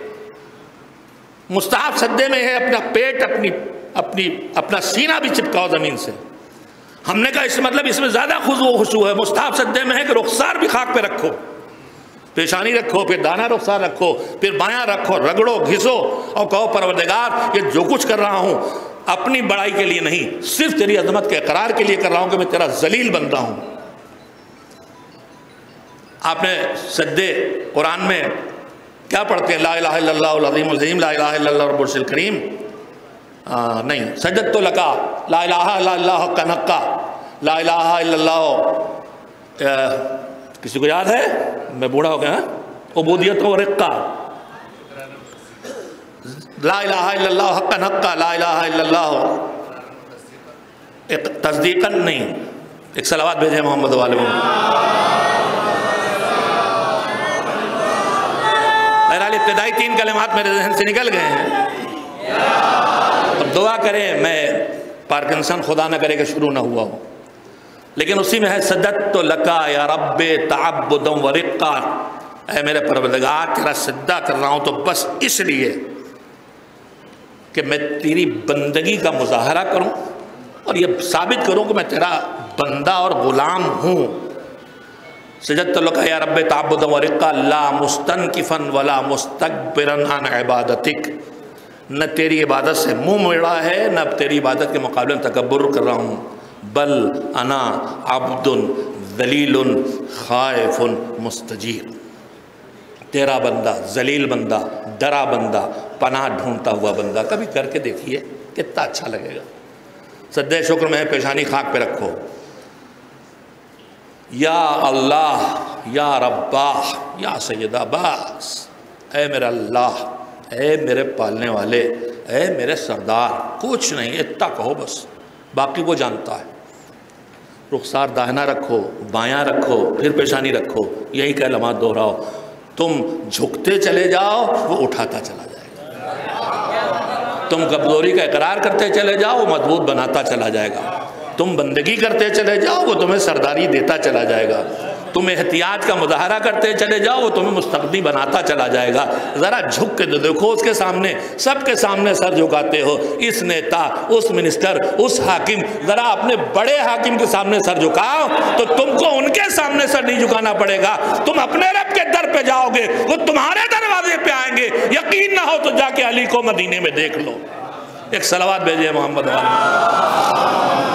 مستحب سجدے میں ہے اپنا پیٹ، اپنا سینہ بھی چپکاؤ زمین سے۔ ہم نے کہا اس مطلب اس میں زیادہ خضوع و خشوع ہے۔ مستحب سجدے میں ہے کہ رخسار بھی خاک پہ رکھو، پیشانی رکھو، پھر دانا رخسار رکھو، پھر بایاں رکھو، رگڑو گھسو اور کہو پروردگار یہ جو کچھ کر رہا ہوں اپنی بڑائی کے لیے نہیں، صرف تیری عظمت کے اقرار کے لیے کر رہا ہوں کہ میں تیرا ذلیل بندہ ہوں۔ آپ نے سجدے قرآن میں کیا پڑھتے ہیں؟ لا الہ الا اللہ العظیم العظیم، لا الہ الا اللہ رب العرش الکریم، نہیں، سجدت لکا، لا الہ الا اللہ حق حقا، لا الہ الا اللہ، کسی کو یاد ہے؟ میں بوڑھا ہو گیا، عبودیت و رقہ، لا الہ الا اللہ حق حقا، لا الہ الا اللہ، ایک تصدیقاً نہیں، ایک صلوات بھیجیں محمد والے محمد۔ بہرحال ابتدائی 3 کلمات میرے ذہن سے نکل گئے ہیں، اب دعا کریں میں پارکنسن خدا نہ کرے کہ شروع نہ ہوا ہو، لیکن اسی میں ہے سجدت لکا یا رب تعبدا و رقا، اے میرے پروردگار تیرا سجدہ کر رہا ہوں تو بس اس لیے کہ میں تیری بندگی کا مظاہرہ کروں اور یہ ثابت کروں کہ میں تیرا بندہ اور غلام ہوں۔ سجدت لکا یا رب تعبدا و رقا لا مستنکفا ولا مستکبرا عن عبادتک، نہ تیری عبادت سے منہ موڑا ہے نہ تیری عبادت کے مقابلے میں تکبر کر رہا ہوں، بل انا عبد ذلیل خائف مستجیر، تیرا بندہ، ذلیل بندہ، ڈرا بندہ، پناہ ڈھونڈتا ہوا بندہ۔ کبھی کر کے دیکھیے کتنا اچھا لگے گا۔ سجدہ شکر میں پیشانی خاک پہ رکھو، یا اللہ، یا ربا، یا سیدہ، بس اے میرا اللہ، اے میرے پالنے والے، اے میرے سردار، کچھ نہیں، اتنا کہو بس، باقی وہ جانتا ہے۔ رخسار داہنا رکھو، بایاں رکھو، پھر پیشانی رکھو، یہی کلمات دہراؤ، تم جھکتے چلے جاؤ وہ اٹھاتا چلا جائے گا، تم کمزوری کا اقرار کرتے چلے جاؤ وہ مضبوط بناتا چلا جائے گا، تم بندگی کرتے چلے جاؤ وہ تمہیں سرداری دیتا چلا جائے گا، تم احتیاط کا مظاہرہ کرتے چلے جاؤ وہ تمہیں مستقبی بناتا چلا جائے گا۔ ذرا جھک کے دیکھو اس کے سامنے، سب کے سامنے سر جھکاتے ہو، اس نیتا، اس منسٹر، اس حاکم، ذرا اپنے بڑے حاکم کے سامنے سر جھکاؤ تو تم کو ان کے سامنے سر نہیں جھکانا پڑے گا، تم اپنے رب کے در پہ جاؤ گے، وہ تمہارے دروازے پہ آئیں گے۔ یقین نہ ہو تو جا کے علی کو مدینے میں دیکھ لو۔ ایک صلوات بھیجئے محمد والے۔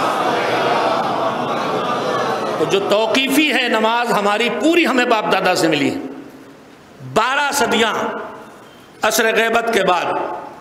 تو جو توقیفی ہے نماز ہماری پوری ہمیں باپ دادا سے ملی ہے، 12 صدیاں عصر غیبت کے بعد،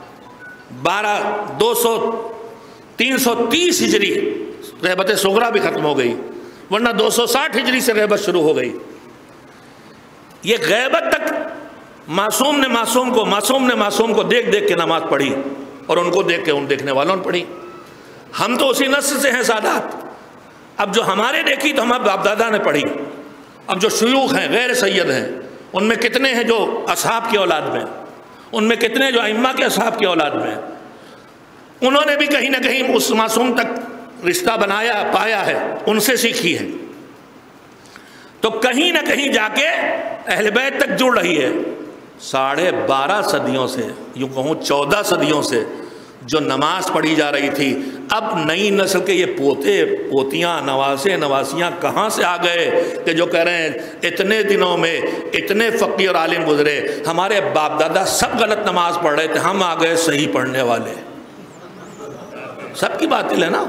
330 ہجری غیبت صغریٰ بھی ختم ہو گئی، ورنہ 260 ہجری سے غیبت شروع ہو گئی۔ یہ غیبت تک معصوم نے معصوم کو دیکھ دیکھ کے نماز پڑھی، اور ان کو دیکھ کے ان دیکھنے والوں نے پڑھی۔ ہم تو اسی نسل سے ہیں سادات. اب جو ہمارے دیکھی تو ہمارے باپ دادا نے پڑھی. اب جو شیوخ ہیں غیر سید ہیں ان میں کتنے ہیں جو اصحاب کی اولاد میں, ان میں کتنے جو ائمہ کے اصحاب کی اولاد میں, انہوں نے بھی کہیں نہ کہیں اس معصوم تک رشتہ بنایا پایا ہے, ان سے سیکھی ہے. تو کہیں نہ کہیں جا کے اہل بیت تک جڑ رہی ہے. 12.5 صدیوں سے, یوں کہوں 14 صدیوں سے جو نماز پڑھی جا رہی تھی, اب نئی نسل کے یہ پوتے پوتیاں نواسے نواسیاں کہاں سے آ گئے کہ جو کہہ رہے ہیں اتنے دنوں میں اتنے فقی اور عالم گزرے, ہمارے باپ دادا سب غلط نماز پڑھ رہے تھے, ہم آ گئے صحیح پڑھنے والے. سب کی باطل ہے نا.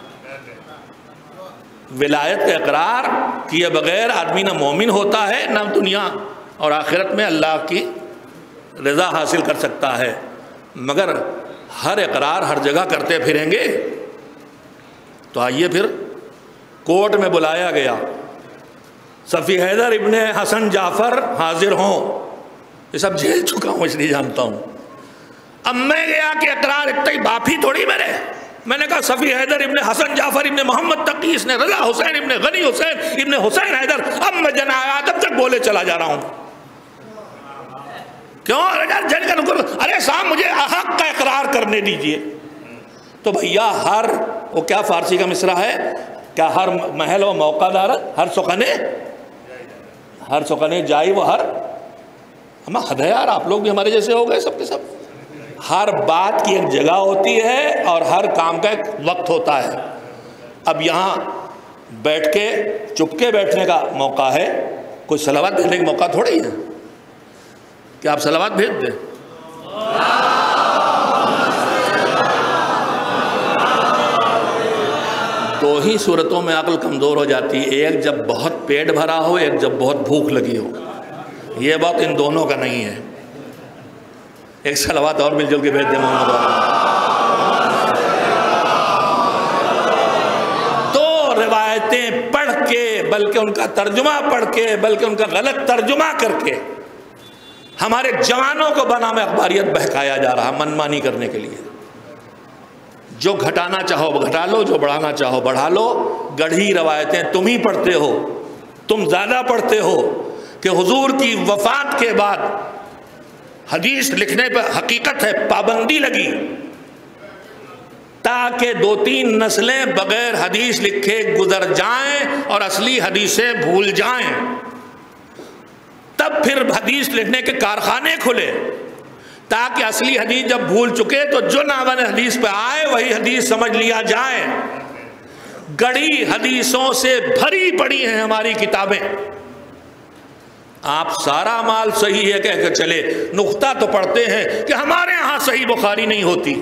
ولایت کا اقرار کیے بغیر آدمی نہ مومن ہوتا ہے, نہ دنیا اور آخرت میں اللہ کی رضا حاصل کر سکتا ہے. مگر ہر اقرار ہر جگہ کرتے پھریں گے تو آئیے پھر کورٹ میں بلایا گیا, صفی حیدر ابن حسن جعفر حاضر ہوں. یہ سب جیل چکا ہوں اس لیے جانتا ہوں. اب میں گیا کہ اقرار اتنے باپ ہی تھوڑی میرے, میں نے کہا صفی حیدر ابن حسن جعفر ابن محمد تقی, اس نے رضا حسین ابن غنی حسین ابن حسین حیدر. اب میں جناب آدم تک بولے چلا جا رہا ہوں. کیوں؟ ارے صاحب مجھے حق کا اقرار کرنے دیجئے. تو بھیا ہر وہ کیا فارسی کا مصرع ہے, کیا ہر محل و موقع دار, ہر سخنے جائی وہ ہر, ہم حد ہے یار, آپ لوگ بھی ہمارے جیسے ہو گئے سب کے سب. ہر بات کی ایک جگہ ہوتی ہے اور ہر کام کا ایک وقت ہوتا ہے. اب یہاں بیٹھ کے چپ کے بیٹھنے کا موقع ہے, کوئی صلوات بھیجنے کا موقع تھوڑی ہے کہ آپ صلوات بھیج دیں. دو ہی صورتوں میں عقل کمزور ہو جاتی ہے, ایک جب بہت پیٹ بھرا ہو, ایک جب بہت بھوک لگی ہو. یہ بات ان دونوں کا نہیں ہے. ایک صلوات اور مل جل کے بھیج دیں محمد. دو روایتیں پڑھ کے, بلکہ ان کا ترجمہ پڑھ کے, بلکہ ان کا غلط ترجمہ کر کے ہمارے جوانوں کو بنام اخباریت بہکایا جا رہا منمانی کرنے کے لیے. جو گھٹانا چاہو گھٹا لو, جو بڑھانا چاہو بڑھا لو. گڑھی روایتیں تم ہی پڑھتے ہو, تم زیادہ پڑھتے ہو کہ حضور کی وفات کے بعد حدیث لکھنے پر حقیقت ہے پابندی لگی تاکہ 2-3 نسلیں بغیر حدیث لکھے گزر جائیں اور اصلی حدیثیں بھول جائیں. تب پھر حدیث لکھنے کے کارخانے کھلے تاکہ اصلی حدیث جب بھول چکے تو جو ناون حدیث پہ آئے وہی حدیث سمجھ لیا جائے. گڑھی حدیثوں سے بھری پڑی ہیں ہماری کتابیں. آپ سارا مال صحیح ہے کہہ کے چلے, نقطہ تو پڑھتے ہیں کہ ہمارے ہاں صحیح بخاری نہیں ہوتی.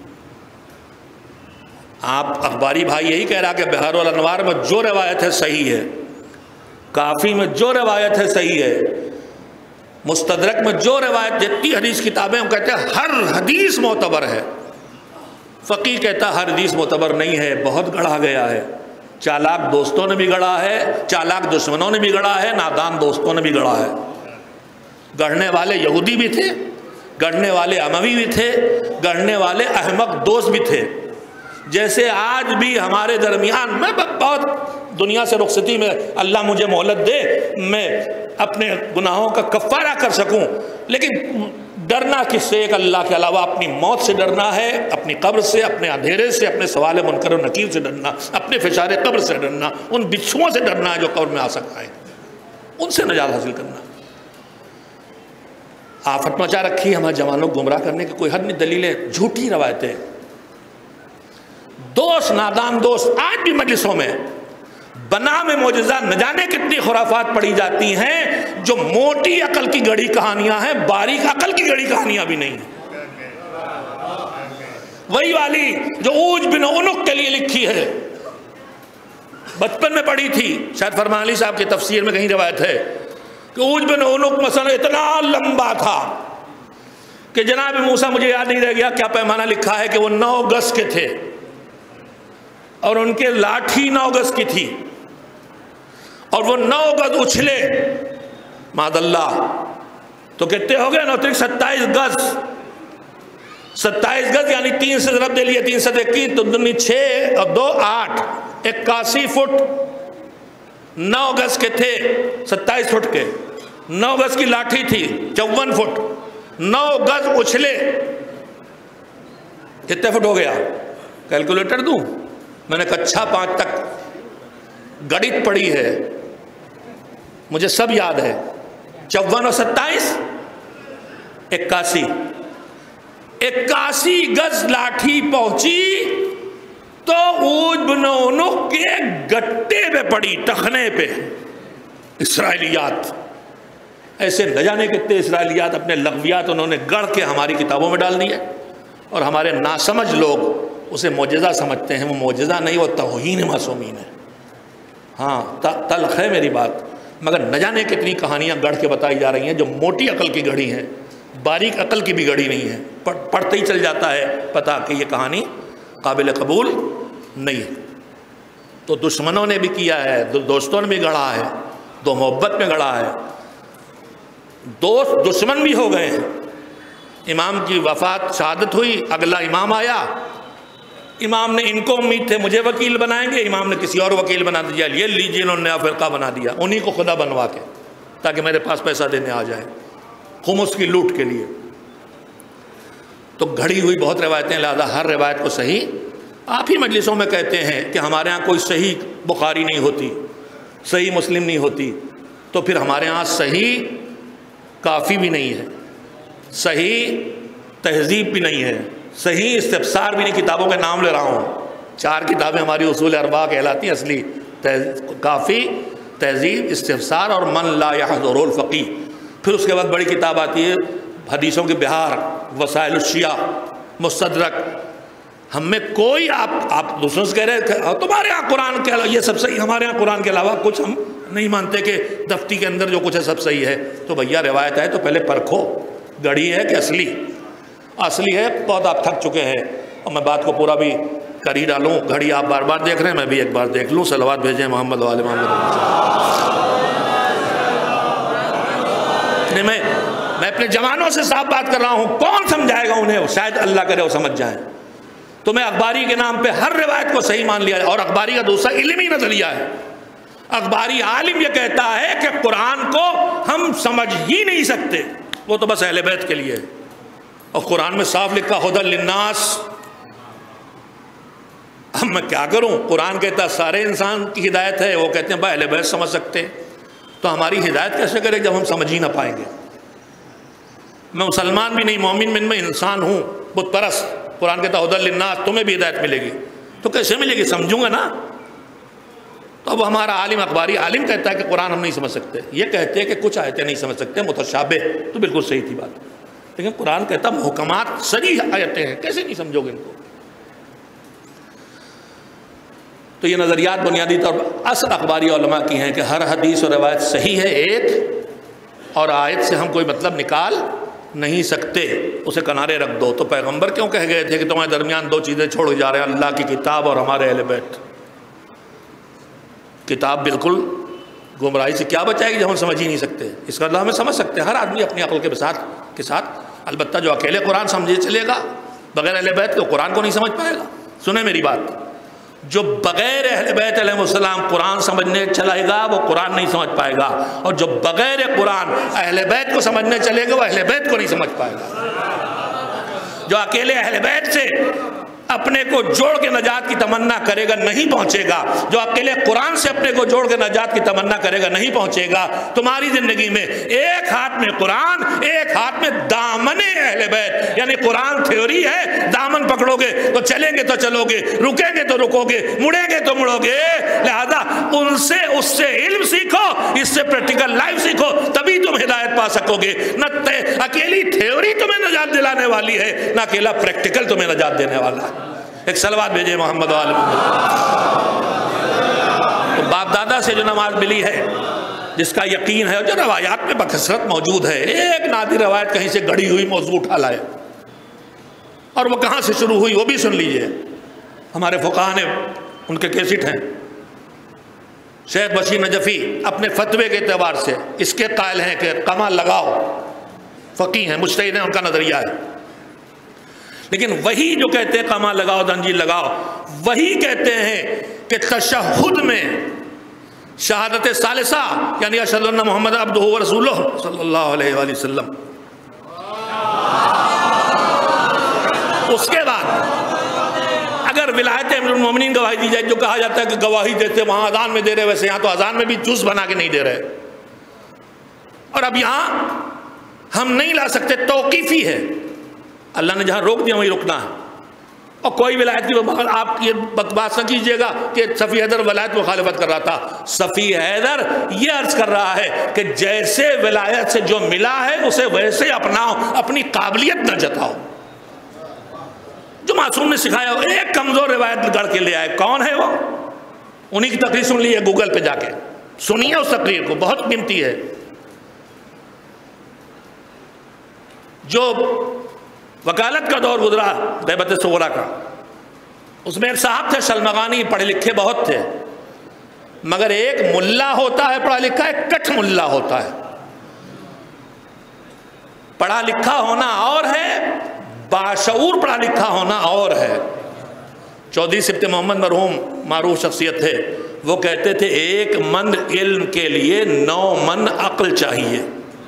آپ اخباری بھائی یہی کہہ رہا کہ بہار الانوار میں جو روایت ہے صحیح ہے, کافی میں جو روایت ہے صحیح ہے, مستدرک میں جو روایت, جتنی حدیث کتابیں وہ کہتے ہیں ہر حدیث معتبر ہے. فقی کہتا ہر حدیث معتبر نہیں ہے, بہت گڑھا گیا ہے. چالاک دوستوں نے بھی گڑھا ہے, چالاک دشمنوں نے بھی گڑھا ہے, نادان دوستوں نے بھی گڑھا ہے. گڑھنے والے یہودی بھی تھے, گڑھنے والے اموی بھی تھے, گڑھنے والے احمق دوست بھی تھے. جیسے آج بھی ہمارے درمیان, میں بہت دنیا سے رخصتی میں اللہ مجھے مہلت دے میں اپنے گناہوں کا کفارہ کر سکوں, لیکن ڈرنا کس سے؟ ایک اللہ کے علاوہ. اپنی موت سے ڈرنا ہے, اپنی قبر سے, اپنے اندھیرے سے, اپنے سوال منکر و نکیر سے ڈرنا, اپنے فشار قبر سے ڈرنا, ان بچھوؤں سے ڈرنا ہے جو قبر میں آ سکتا ہے, ان سے نجات حاصل کرنا. آفت مچا رکھی ہمارے جوانوں کو گمراہ کرنے کی کوئی حد نہیں. دلیلیں جھوٹی روایتیں, دوست نادان دوست. آج بھی مجلسوں میں بنام معجزہ نہ جانے کتنی خرافات پڑھی جاتی ہیں جو موٹی عقل کی گڑی کہانیاں ہیں, باریک عقل کی گڑی کہانیاں بھی نہیں ہیں. وہی والی جو اوج بن عنق کے لیے لکھی ہے, بچپن میں پڑھی تھی, شاید فرمان علی صاحب کی تفسیر میں کہیں روایت ہے کہ اوج بن عنق مثلا اتنا لمبا تھا کہ جناب موسیٰ, مجھے یاد نہیں رہ گیا کیا پیمانہ لکھا ہے, کہ وہ 9 گز کے تھے اور ان کے لاٹھی 9 گز کی تھی, اور وہ 9 گز اچھلے معاذ اللہ تو کتنے ہو گئے 9 × 27 گز. 27 گز یعنی 3 سے ضرب دے لیے 3 سے 21 تو 6 اور 2 8 81 فٹ 9 گز کے تھے 27 فٹ کے 9 گز کی لاٹھی تھی 54 فٹ 9 گز اچھلے کتنے فٹ ہو گیا؟ کیلکولیٹر دوں؟ میں نے کچھا 5 تک گڑت پڑی ہے، مجھے سب یاد ہے۔ 54 اور 27 81 گز لاٹھی پہنچی تو اوج بن عنق کے گٹے پہ پڑی، ٹخنے پہ۔ اسرائیلیات ایسے نہ جانے کتنے اسرائیلیات اپنے لغویات انہوں نے گڑھ کے ہماری کتابوں میں ڈال دیے، اور ہمارے ناسمجھ لوگ اسے معجزہ سمجھتے ہیں۔ وہ معجزہ نہیں، وہ توہین معصومین ہے۔ ہاں تلخ ہے میری بات، مگر نہ جانے کتنی کہانیاں گڑھ کے بتائی جا رہی ہیں جو موٹی عقل کی گڑھی ہیں، باریک عقل کی بھی گڑھی نہیں ہے۔ پڑھتے ہی چل جاتا ہے پتہ کہ یہ کہانی قابل قبول نہیں ہے۔ تو دشمنوں نے بھی کیا ہے، دوستوں نے بھی گڑھا ہے، دو محبت میں گڑھا ہے، دوست دشمن بھی ہو گئے ہیں۔ امام کی وفات شہادت ہوئی، اگلا امام آیا، امام نے ان کو امید تھے مجھے وکیل بنائیں گے، امام نے کسی اور وکیل بنا دیا، یہ لیجیے انہوں نے نیا فرقہ بنا دیا، انہی کو خدا بنوا کے، تاکہ میرے پاس پیسہ دینے آ جائے خمس کی لوٹ کے لیے۔ تو گھڑی ہوئی بہت روایتیں، لہذا ہر روایت کو صحیح آپ ہی مجلسوں میں کہتے ہیں کہ ہمارے ہاں کوئی صحیح بخاری نہیں ہوتی، صحیح مسلم نہیں ہوتی، تو پھر ہمارے ہاں صحیح کافی بھی نہیں ہے، صحیح تہذیب بھی نہیں ہے، صحیح استفسار بھی نہیں۔ کتابوں کے نام لے رہا ہوں، 4 کتابیں ہماری اصول اربعہ کہلاتی ہیں اصلی، کافی، تہذیب، استفسار اور من لا یحضر الفقیہ۔ پھر اس کے بعد بڑی کتاب آتی ہے حدیثوں کی بہار، وسائل الشیعہ، مستدرک۔ ہم میں کوئی آپ دوسروں سے کہہ رہے ہیں تمہارے ہاں قرآن کے علاوہ یہ سب صحیح، ہمارے ہاں قرآن کے علاوہ کچھ ہم نہیں مانتے کہ دفتی کے اندر جو کچھ ہے سب صحیح ہے۔ تو بھیا روایت ہے تو پہلے پرکھو گڑھی ہے کہ اصلی ہے۔ بہت آپ تھک چکے ہیں اور میں بات کو پورا بھی کر ہی ڈالوں، گھڑی آپ بار بار دیکھ رہے ہیں، میں بھی ایک بار دیکھ لوں۔ صلوات بھیجیں محمد وآل محمد۔ میں اپنے جوانوں سے صاف بات کر رہا ہوں، کون سمجھائے گا انہیں؟ شاید اللہ کرے وہ سمجھ جائیں۔ تو میں اخباری کے نام پہ ہر روایت کو صحیح مان لیا ہے، اور اخباری کا دوسرا علمی نظریہ ہے۔ اخباری عالم یہ کہتا ہے کہ قرآن کو ہم سمجھ ہی نہیں سکتے، وہ تو بس اہل بیت کے لیے، اور قرآن میں صاف لکھا ھدی للناس۔ اب میں کیا کروں؟ قرآن کہتا سارے انسان کی ہدایت ہے، وہ کہتے ہیں بھائی اہل بیت سمجھ سکتے، تو ہماری ہدایت کیسے کرے جب ہم سمجھ ہی نہ پائیں گے؟ میں مسلمان بھی نہیں، مومن میں انسان ہوں، بت پرست۔ قرآن کہتا ھدی للناس، تمہیں بھی ہدایت ملے گی، تو کیسے ملے گی؟ سمجھوں گا نا۔ تو اب ہمارا عالم اخباری عالم کہتا ہے کہ قرآن ہم نہیں سمجھ سکتے، یہ کہتے ہیں کہ کچھ آیتیں نہیں سمجھ سکتے، متشابہ، تو بالکل صحیح تھی بات، لیکن قرآن کہتا محکمات صریح آیتیں ہیں، کیسے نہیں سمجھو گے ان کو؟ تو یہ نظریات بنیادی طور پر اصل اخباری علماء کی ہیں کہ ہر حدیث اور روایت صحیح ہے ایک، اور آیت سے ہم کوئی مطلب نکال نہیں سکتے، اسے کنارے رکھ دو۔ تو پیغمبر کیوں کہہ گئے تھے کہ تمہارے درمیان 2 چیزیں چھوڑ جا رہے ہیں، اللہ کی کتاب اور ہمارے اہل بیت؟ کتاب بالکل گمراہی سے کیا بچائے گی جب ہم سمجھ ہی نہیں سکتے؟ اس کا اللہ ہمیں سمجھ سکتے ہیں، ہر آدمی اپنی عقل کے ساتھ، البتہ جو اکیلے قرآن سمجھے چلے گا بغیر اہل بیت کے قرآن کو نہیں سمجھ پائے گا۔ سنیں میری بات، جو بغیر اہل بیت علیہ السلام قرآن سمجھنے چلے گا وہ قرآن نہیں سمجھ پائے گا، اور جو بغیر قرآن اہل بیت کو سمجھنے چلے گا وہ اہل بیت کو نہیں سمجھ پائے گا۔ جو اکیلے اہل بیت سے اپنے کو جوڑ کے نجات کی تمنا کرے گا نہیں پہنچے گا، جو اکیلے قرآن سے اپنے کو جوڑ کے نجات کی تمنا کرے گا نہیں پہنچے گا۔ تمہاری زندگی میں ایک ہاتھ میں قرآن، ایک ہاتھ میں دامن اہل بیت، یعنی قرآن تھیوری ہے، دامن پکڑو گے تو چلیں گے تو چلو گے، رکیں گے تو رکو گے، مڑیں گے تو مڑو گے۔ لہذا اس سے علم سیکھو، اس سے پریکٹیکل لائف سیکھو، تبھی تم ہدایت پا سکو گے۔ نہ اکیلی تھیوری تمہیں نجات دلانے والی ہے، نہ اکیلا پریکٹیکل تمہیں نجات دینے والا ہے۔ ایک صلوات بھیجے محمد وآل محمد۔ تو باپ دادا سے جو نماز ملی ہے، جس کا یقین ہے، جو روایات میں بکثرت موجود ہے، ایک نادر روایت کہیں سے گڑھی ہوئی موضوع اٹھا لائے، اور وہ کہاں سے شروع ہوئی وہ بھی سن لیجئے۔ ہمارے فقہاء نے ان کے کیسٹ ہیں، شیخ بشیر نجفی اپنے فتوے کے اعتبار سے اس کے قائل ہیں کہ قمع لگاؤ، فقیہ ہیں، مجتہد ہیں، ان کا نظریہ ہے، لیکن وہی جو کہتے ہیں قامہ لگاؤ زنجیر لگاؤ، وہی کہتے ہیں کہ تشہد میں شہادت ثالثہ یعنی اشہد ان محمد عبدہ و رسولہ صلی اللہ علیہ وآلہ وسلم، اس کے بعد اگر ولایت امیر المومنین گواہی دی جائے، جو کہا جاتا ہے کہ گواہی دیتے وہاں اذان میں دے رہے، ویسے یہاں تو اذان میں بھی جز بنا کے نہیں دے رہے، اور اب یہاں ہم نہیں لا سکتے، توقیفی ہے، اللہ نے جہاں روک دیا وہیں رکنا ہے۔ اور کوئی ولایت کی آپ یہ بات نہ کیجئے گا کہ صفی حیدر ولایت مخالفت کر رہا تھا، صفی حیدر یہ عرض کر رہا ہے کہ جیسے ولایت سے جو ملا ہے اسے ویسے اپناؤ، اپنی قابلیت نہ جتاؤ۔ جو معصوم نے سکھایا ہو، ایک کمزور روایت گڑھ کے لے آئے، کون ہے وہ؟ انہی کی تقریر سن لی ہے گوگل پہ جا کے، سنیے اس تقریر کو، بہت قیمتی ہے۔ جو وکالت کا دور گزرا غیبت صغریٰ کا، اس میں ایک صاحب تھے شلمغانی، پڑھے لکھے بہت تھے، مگر ایک ملا ہوتا ہے پڑھا لکھا، ایک کٹھ ملا ہوتا ہے۔ پڑھا لکھا ہونا اور ہے، باشعور پڑھا لکھا ہونا اور ہے۔ چودھری سبط محمد مرحوم معروف شخصیت تھے، وہ کہتے تھے ایک من علم کے لیے 9 من عقل چاہیے۔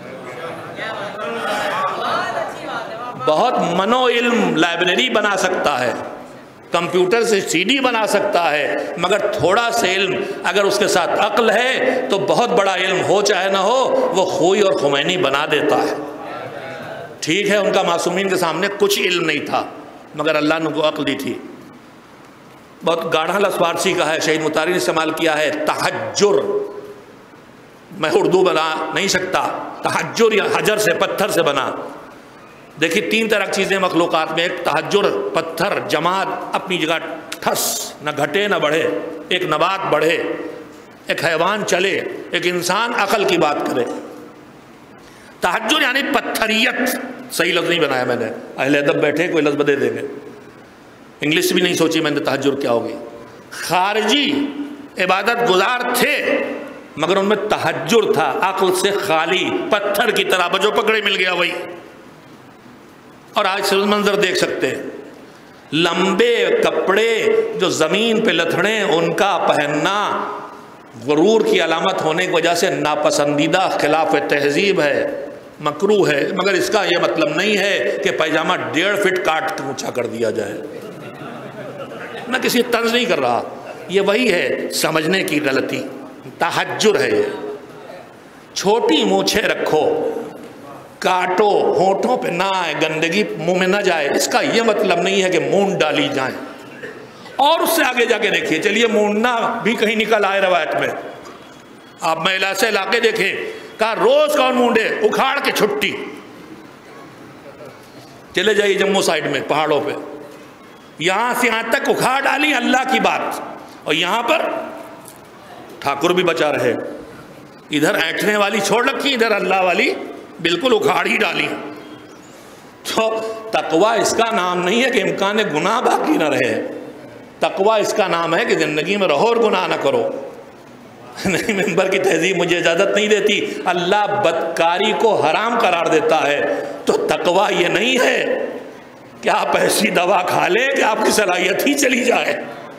بہت منو علم لائبریری بنا سکتا ہے، کمپیوٹر سے سی ڈی بنا سکتا ہے، مگر تھوڑا سا علم اگر اس کے ساتھ عقل ہے تو بہت بڑا علم ہو چاہے نہ ہو، وہ خوئی اور خمینی بنا دیتا ہے۔ ٹھیک ہے ان کا معصومین کے سامنے کچھ علم نہیں تھا، مگر اللہ نے کو عقل دی تھی۔ بہت گاڑھا لفظ فارسی کا ہے، شہید مطہری نے استعمال کیا ہے، تحجر۔ میں اردو بنا نہیں سکتا، تحجر یا حجر سے، پتھر سے بنا۔ دیکھیے 3 طرح کی چیزیں مخلوقات میں، ایک تحجر، پتھر، جماد اپنی جگہ ٹھس، نہ گھٹے نہ بڑھے، ایک نبات بڑھے، ایک حیوان چلے، ایک انسان عقل کی بات کرے۔ تحجر یعنی پتھریت، صحیح لفظ نہیں بنایا میں نے، اہل ادب بیٹھے کوئی لفظ دے دیں گے، انگلش بھی نہیں سوچی میں نے تحجر کیا ہوگی۔ خارجی عبادت گزار تھے مگر ان میں تحجر تھا، عقل سے خالی، پتھر کی طرح، بجو پکڑے مل گیا وہی۔ اور آج سے منظر دیکھ سکتے ہیں، لمبے کپڑے جو زمین پہ لتھڑیں ان کا پہننا غرور کی علامت ہونے کی وجہ سے ناپسندیدہ، خلاف تہذیب ہے، مکروہ ہے، مگر اس کا یہ مطلب نہیں ہے کہ پیجامہ 1.5 فٹ کاٹ کے اونچا کر دیا جائے۔ میں کسی طنز نہیں کر رہا، یہ وہی ہے سمجھنے کی غلطی، تحجر ہے یہ۔ چھوٹی مونچھیں رکھو، کاٹو، ہونٹوں پہ نہ آئے، گندگی منہ میں نہ جائے، اس کا یہ مطلب نہیں ہے کہ مونڈ ڈالی جائیں۔ اور اس سے آگے جا کے دیکھیے، چلیے مونڈنا بھی کہیں نکل آئے روایت میں، آپ مہیلا سے علاقے دیکھیں، کہا روز کون مونڈے، اکھاڑ کے چھٹی۔ چلے جائیے جموں سائیڈ میں پہاڑوں پہ، یہاں سے یہاں تک اکھاڑ ڈالی اللہ کی بات، اور یہاں پر ٹھاکر بھی بچا رہے، ادھر اینٹھنے والی چھوڑ رکھی، ادھر اللہ والی بالکل اکھاڑ ہی ڈالی۔ تو تقوی اس کا نام نہیں ہے کہ امکان گناہ باقی نہ رہے، تقوی اس کا نام ہے کہ زندگی میں رہو اور گناہ نہ کرو۔ نہیں، ممبر کی تہذیب مجھے اجازت نہیں دیتی، اللہ بدکاری کو حرام قرار دیتا ہے، تو تقوی یہ نہیں ہے کہ آپ ایسی دوا کھا لیں کہ آپ کی صلاحیت ہی چلی جائے۔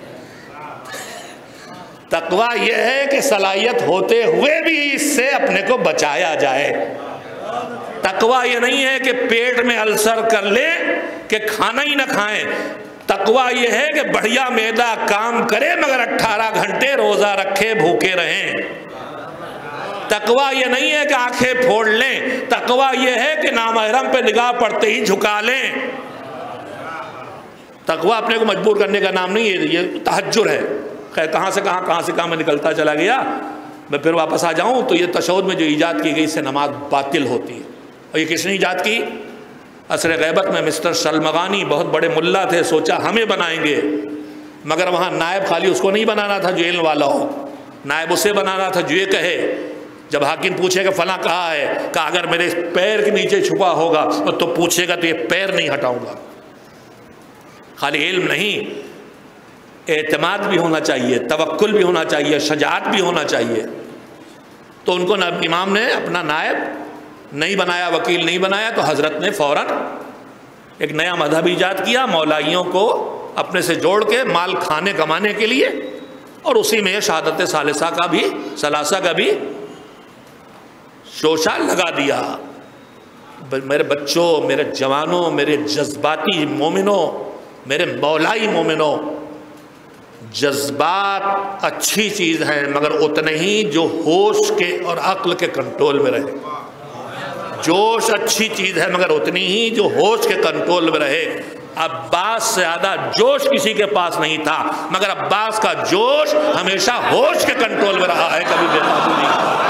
تقوی یہ ہے کہ صلاحیت ہوتے ہوئے بھی اس سے اپنے کو بچایا جائے۔ تقوی یہ نہیں ہے کہ پیٹ میں السر کر لے کہ کھانا ہی نہ کھائیں، تقوی یہ ہے کہ بڑھیا معدہ کام کرے مگر 18 گھنٹے روزہ رکھے بھوکے رہیں۔ تقوی یہ نہیں ہے کہ آنکھیں پھوڑ لیں، تقوی یہ ہے کہ نامحرم پہ نگاہ پڑتے ہی جھکا لیں۔ تقوی اپنے کو مجبور کرنے کا نام نہیں ہے، یہ تحجر ہے۔ خیر کہاں سے کہاں میں نکلتا چلا گیا، میں پھر واپس آ جاؤں تو یہ تشہد میں جو ایجاد کی گئی اس سے نماز باطل ہوتی ہے۔ اور یہ کس نے ایجاد کی؟ عصر غیبت میں مسٹر شلمغانی بہت بڑے ملا تھے، سوچا ہمیں بنائیں گے، مگر وہاں نائب خالی اس کو نہیں بنانا تھا جو علم والا ہو، نائب اسے بنانا تھا جو یہ کہے، جب حاکم پوچھے گا فلاں کہا ہے، کہا اگر میرے پیر کے نیچے چھپا ہوگا تو پوچھے گا تو یہ پیر نہیں ہٹاؤں گا۔ خالی علم نہیں، اعتماد بھی ہونا چاہیے، توکل بھی ہونا چاہیے، شجاعت بھی ہونا چاہیے۔ تو ان کو امام نے اپنا نائب نہیں بنایا، وکیل نہیں بنایا، تو حضرت نے فوراً ایک نیا مذہب ایجاد کیا مولائیوں کو اپنے سے جوڑ کے مال کھانے کمانے کے لیے، اور اسی میں شہادت ثلاثہ کا بھی شوشہ لگا دیا۔ میرے بچوں، میرے جوانوں، میرے جذباتی مومنوں، میرے مولائی مومنوں، جذبات اچھی چیز ہے مگر اتنے ہی جو ہوش کے اور عقل کے کنٹرول میں رہے۔ جوش اچھی چیز ہے مگر اتنی ہی جو ہوش کے کنٹرول میں رہے۔ عباس سے زیادہ جوش کسی کے پاس نہیں تھا مگر عباس کا جوش ہمیشہ ہوش کے کنٹرول میں رہا ہے، کبھی بے قابو نہیں تھا۔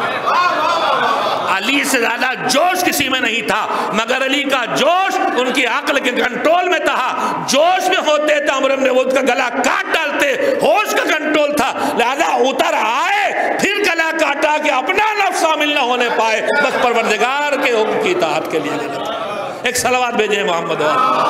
علی سے زیادہ جوش کسی میں نہیں تھا مگر علی کا جوش ان کی عقل کے کنٹرول میں تھا۔ جوش میں ہوتے تو عمر بن عبد کا گلا کاٹ ڈالتے، ہوش کا کنٹرول تھا، لہذا اتر آئے پھر گلا کاٹا کہ اپنا نفس شامل نہ ہونے پائے، بس پروردگار کے حکم کی اطاعت کے لیے گلا۔ ایک صلوات بھیجیں محمد۔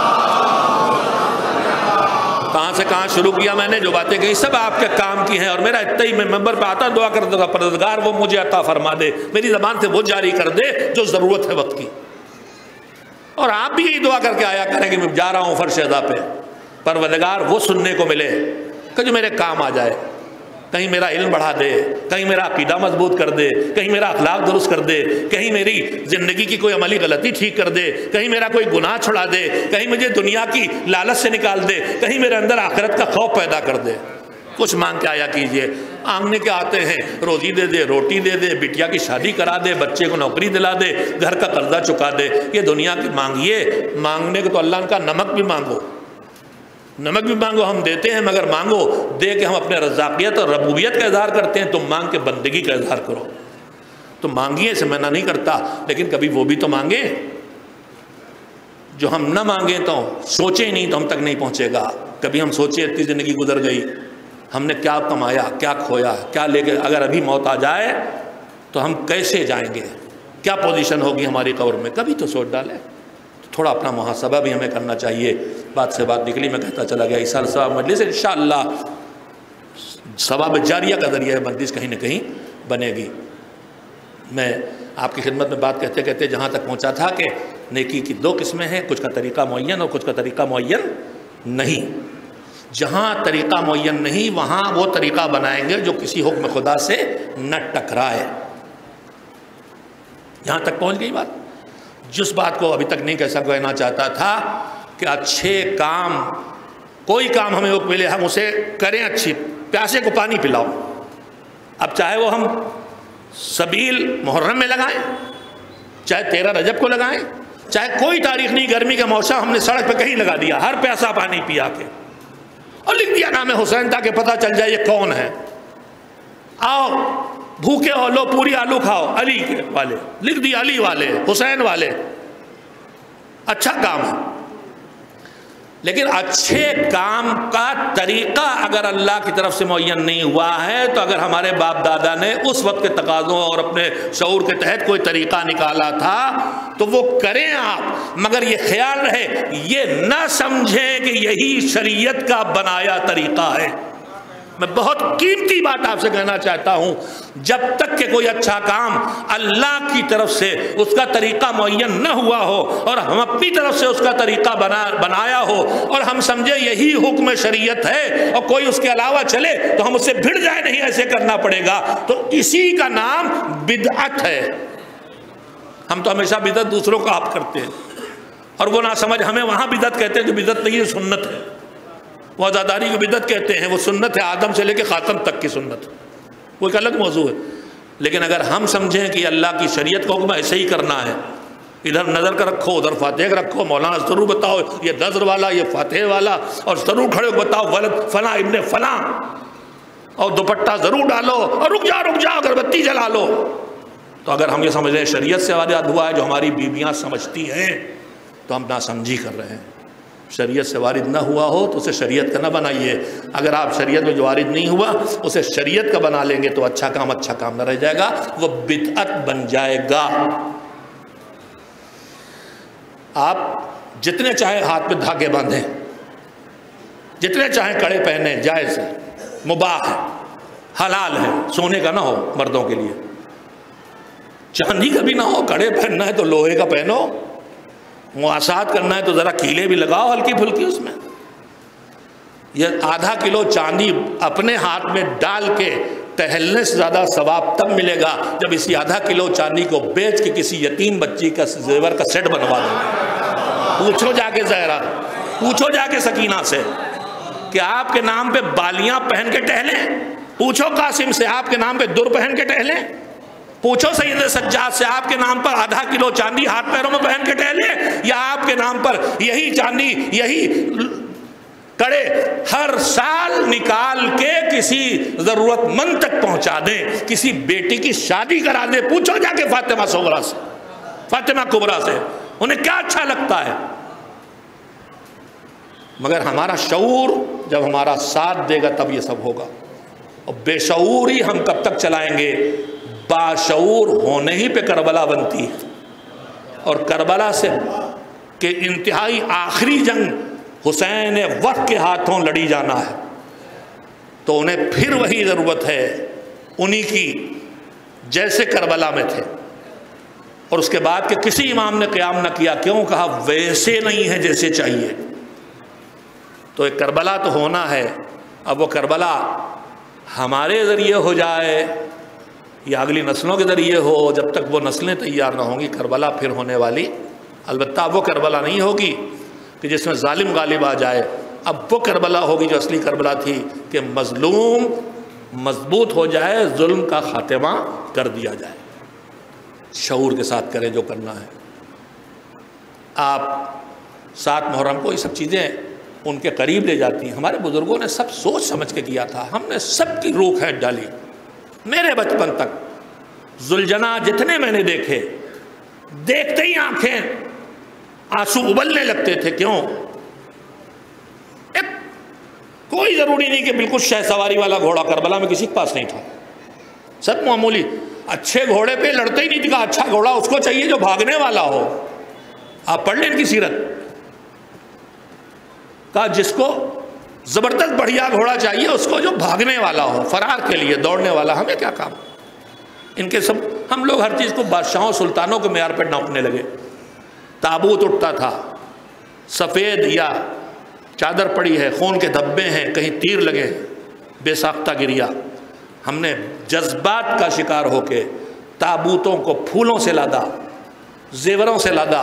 کہاں سے کہاں شروع کیا میں نے، جو باتیں کہی سب آپ کے کام کی ہیں، اور میرا اتنا ہی میں ممبر پہ آتا دعا کرتا تھا پروردگار وہ مجھے عطا فرما دے، میری زبان سے وہ جاری کر دے جو ضرورت ہے وقت کی۔ اور آپ بھی یہی دعا کر کے آیا کریں کہ میں جا رہا ہوں فرش ادا پہ، پروردگار وہ سننے کو ملے کہ جو میرے کام آ جائے، کہیں میرا علم بڑھا دے، کہیں میرا عقیدہ مضبوط کر دے، کہیں میرا اخلاق درست کر دے، کہیں میری زندگی کی کوئی عملی غلطی ٹھیک کر دے، کہیں میرا کوئی گناہ چھڑا دے، کہیں مجھے دنیا کی لالچ سے نکال دے، کہیں میرے اندر آخرت کا خوف پیدا کر دے۔ کچھ مانگ کے آیا کیجئے۔ آنگنے کے آتے ہیں روزی دے دے، روٹی دے دے، بٹیا کی شادی کرا دے، بچے کو نوکری دلا دے، گھر کا قرضہ چکا دے، یہ دنیا کی مانگیے۔ مانگنے کو تو اللہ کا نمک بھی مانگو، نمک بھی مانگو، ہم دیتے ہیں مگر مانگو دے کے ہم اپنے رزاقیت اور ربوبیت کا اظہار کرتے ہیں، تم مانگ کے بندگی کا اظہار کرو۔ تم مانگیے سے میں نہ نہیں کرتا، لیکن کبھی وہ بھی تو مانگیں۔ جو ہم نہ مانگیں تو سوچیں نہیں تو ہم تک نہیں پہنچے گا۔ کبھی ہم سوچیں اتنی زندگی گزر گئی، ہم نے کیا کمایا، کیا کھویا، کیا لے کے اگر ابھی موت آ جائے تو ہم کیسے جائیں گے، کیا پوزیشن ہوگی ہماری قبر میں، کبھی تو سوچ ڈالیں۔ تھوڑا اپنا محاسبہ بھی ہمیں کرنا چاہیے۔ بات سے بات نکلی، میں کہتا چلا گیا اس سال ثواب مجلس انشاءاللہ ثواب جاریہ کا ذریعہ مجلس کہیں نہ کہیں بنے گی۔ میں آپ کی خدمت میں بات کہتے کہتے جہاں تک پہنچا تھا کہ نیکی کی دو قسمیں ہیں، کچھ کا طریقہ معین اور کچھ کا طریقہ معین نہیں۔ جہاں طریقہ معین نہیں وہاں وہ طریقہ بنائیں گے جو کسی حکم خدا سے نہ ٹکرائے۔ یہاں تک پہنچ گئی بات۔ جس بات کو ابھی تک نہیں کہنا چاہتا تھا کہ اچھے کام، کوئی کام ہمیں حکم ملے ہم اسے کریں، اچھی پیاسے کو پانی پلاؤ۔ اب چاہے وہ ہم سبیل محرم میں لگائیں، چاہے 13 رجب کو لگائیں، چاہے کوئی تاریخ نہیں، گرمی کا موسم ہم نے سڑک پہ کہیں لگا دیا، ہر پیاسا پانی پیا کے اور لکھ دیا نام حسین تاکہ پتہ چل جائے یہ کون ہے۔ آؤ بھوکے ہو لو پوری آلو کھاؤ، علی کے والے لکھ دیا، علی والے، حسین والے۔ اچھا کام ہے، لیکن اچھے کام کا طریقہ اگر اللہ کی طرف سے معین نہیں ہوا ہے تو اگر ہمارے باپ دادا نے اس وقت کے تقاضوں اور اپنے شعور کے تحت کوئی طریقہ نکالا تھا تو وہ کریں آپ، مگر یہ خیال رہے، یہ نہ سمجھیں کہ یہی شریعت کا بنایا طریقہ ہے۔ میں بہت قیمتی بات آپ سے کہنا چاہتا ہوں، جب تک کہ کوئی اچھا کام اللہ کی طرف سے اس کا طریقہ معین نہ ہوا ہو اور ہم اپنی طرف سے اس کا طریقہ بنایا ہو اور ہم سمجھے یہی حکم شریعت ہے اور کوئی اس کے علاوہ چلے تو ہم اس سے بھڑ جائے، نہیں ایسے کرنا پڑے گا، تو اسی کا نام بدعت ہے۔ ہم تو ہمیشہ بدعت دوسروں کا آپ کرتے ہیں اور وہ نہ سمجھ ہمیں وہاں بدعت کہتے ہیں جو بدعت نہیں ہے، سنت ہے۔ وہ عزاداری کو بدعت کہتے ہیں، وہ سنت ہے، آدم سے لے کے خاتم تک کی سنت، وہ ایک الگ موضوع ہے۔ لیکن اگر ہم سمجھیں کہ اللہ کی شریعت کا حکم ایسے ہی کرنا ہے، ادھر نظر کا رکھو ادھر فاتحہ کا رکھو، مولانا ضرور بتاؤ یہ نظر والا یہ فاتحہ والا، اور ضرور کھڑے بتاؤ ولد فلاں ابن فلاں، اور دوپٹہ ضرور ڈالو، اور رک جا اگربتی جلا لو، تو اگر ہم یہ سمجھ رہے ہیں شریعت سے وارد ہوا ہے جو ہماری بیویاں سمجھتی ہیں تو ہم ناسمجھی کر رہے ہیں۔ شریعت سے وارد نہ ہوا ہو تو اسے شریعت کا نہ بنائیے، اگر آپ شریعت میں جو وارد نہیں ہوا اسے شریعت کا بنا لیں گے تو اچھا کام نہ رہ جائے گا، وہ بدعت بن جائے گا۔ آپ جتنے چاہیں ہاتھ پہ دھاگے باندھیں، جتنے چاہیں کڑے پہنیں، جائز ہے، مباح ہے، حلال ہے، سونے کا نہ ہو مردوں کے لیے، چاندی کا بھی نہ ہو، کڑے پہننا ہے تو لوہے کا پہنو، مواسات کرنا ہے تو ذرا کیلیں بھی لگاؤ ہلکی پھلکی اس میں. یہ آدھا کلو چاندی اپنے ہاتھ میں ڈال کے ٹہلنے سے زیادہ ثواب تب ملے گا جب اسی آدھا کلو چاندی کو بیچ کے کسی یتیم بچی کا زیور کا سیٹ بنوا دو. پوچھو جا کے زہرا، پوچھو جا کے سکینہ سے کہ آپ کے نام پہ بالیاں پہن کے ٹہلیں؟ پوچھو قاسم سے آپ کے نام پہ در پہن کے ٹہلیں؟ پوچھو سید سجاد سے آپ کے نام پر آدھا کلو چاندی ہاتھ پیروں میں پہن کے ٹہلیں؟ یا آپ کے نام پر یہی چاندی، یہی کڑے ہر سال نکال کے کسی ضرورت مند تک پہنچا دیں، کسی بیٹی کی شادی کرا دیں؟ پوچھو جا کے فاطمہ صغریٰ سے، فاطمہ کبریٰ سے، انہیں کیا اچھا لگتا ہے. مگر ہمارا شعور جب ہمارا ساتھ دے گا تب یہ سب ہوگا. اور بے شعوری ہم کب تک چلائیں گے؟ باشعور ہونے ہی پہ کربلا بنتی ہے. اور کربلا سے کہ انتہائی آخری جنگ حسین وقت کے ہاتھوں لڑی جانا ہے، تو انہیں پھر وہی ضرورت ہے انہی کی جیسے کربلا میں تھے. اور اس کے بعد کہ کسی امام نے قیام نہ کیا، کیوں؟ کہا ویسے نہیں ہے جیسے چاہیے. تو ایک کربلا تو ہونا ہے. اب وہ کربلا ہمارے ذریعے ہو جائے یا اگلی نسلوں کے ذریعے ہو، جب تک وہ نسلیں تیار نہ ہوں گی کربلا پھر ہونے والی. البتہ وہ کربلا نہیں ہوگی کہ جس میں ظالم غالب آ جائے. اب وہ کربلا ہوگی جو اصلی کربلا تھی کہ مظلوم مضبوط ہو جائے، ظلم کا خاتمہ کر دیا جائے. شعور کے ساتھ کریں جو کرنا ہے. آپ 7 محرم کو یہ سب چیزیں ان کے قریب لے جاتی ہیں. ہمارے بزرگوں نے سب سوچ سمجھ کے کیا تھا. ہم نے سب کی روح کھینچ ڈالی. میرے بچپن تک ذوالجناح جتنے میں نے دیکھے، دیکھتے ہی آنکھیں آنسو ابلنے لگتے تھے. کیوں؟ کوئی ضروری نہیں کہ بالکل شہ سواری والا گھوڑا کربلا میں کسی کے پاس نہیں تھا. سب معمولی اچھے گھوڑے پہ لڑتے ہی نہیں تھا. اچھا گھوڑا اس کو چاہیے جو بھاگنے والا ہو. آپ پڑھ لیں ان کی سیرت. کہا جس کو زبردست بڑھیا گھوڑا چاہیے اس کو جو بھاگنے والا ہو، فرار کے لیے دوڑنے والا. ہمیں کیا کام ان کے سب؟ ہم لوگ ہر چیز کو بادشاہوں سلطانوں کے معیار پہ ناپنے لگے. تابوت اٹھتا تھا، سفید یا چادر پڑی ہے، خون کے دھبے ہیں، کہیں تیر لگے، بے ساختہ گریا. ہم نے جذبات کا شکار ہو کے تابوتوں کو پھولوں سے لادا، زیوروں سے لادا.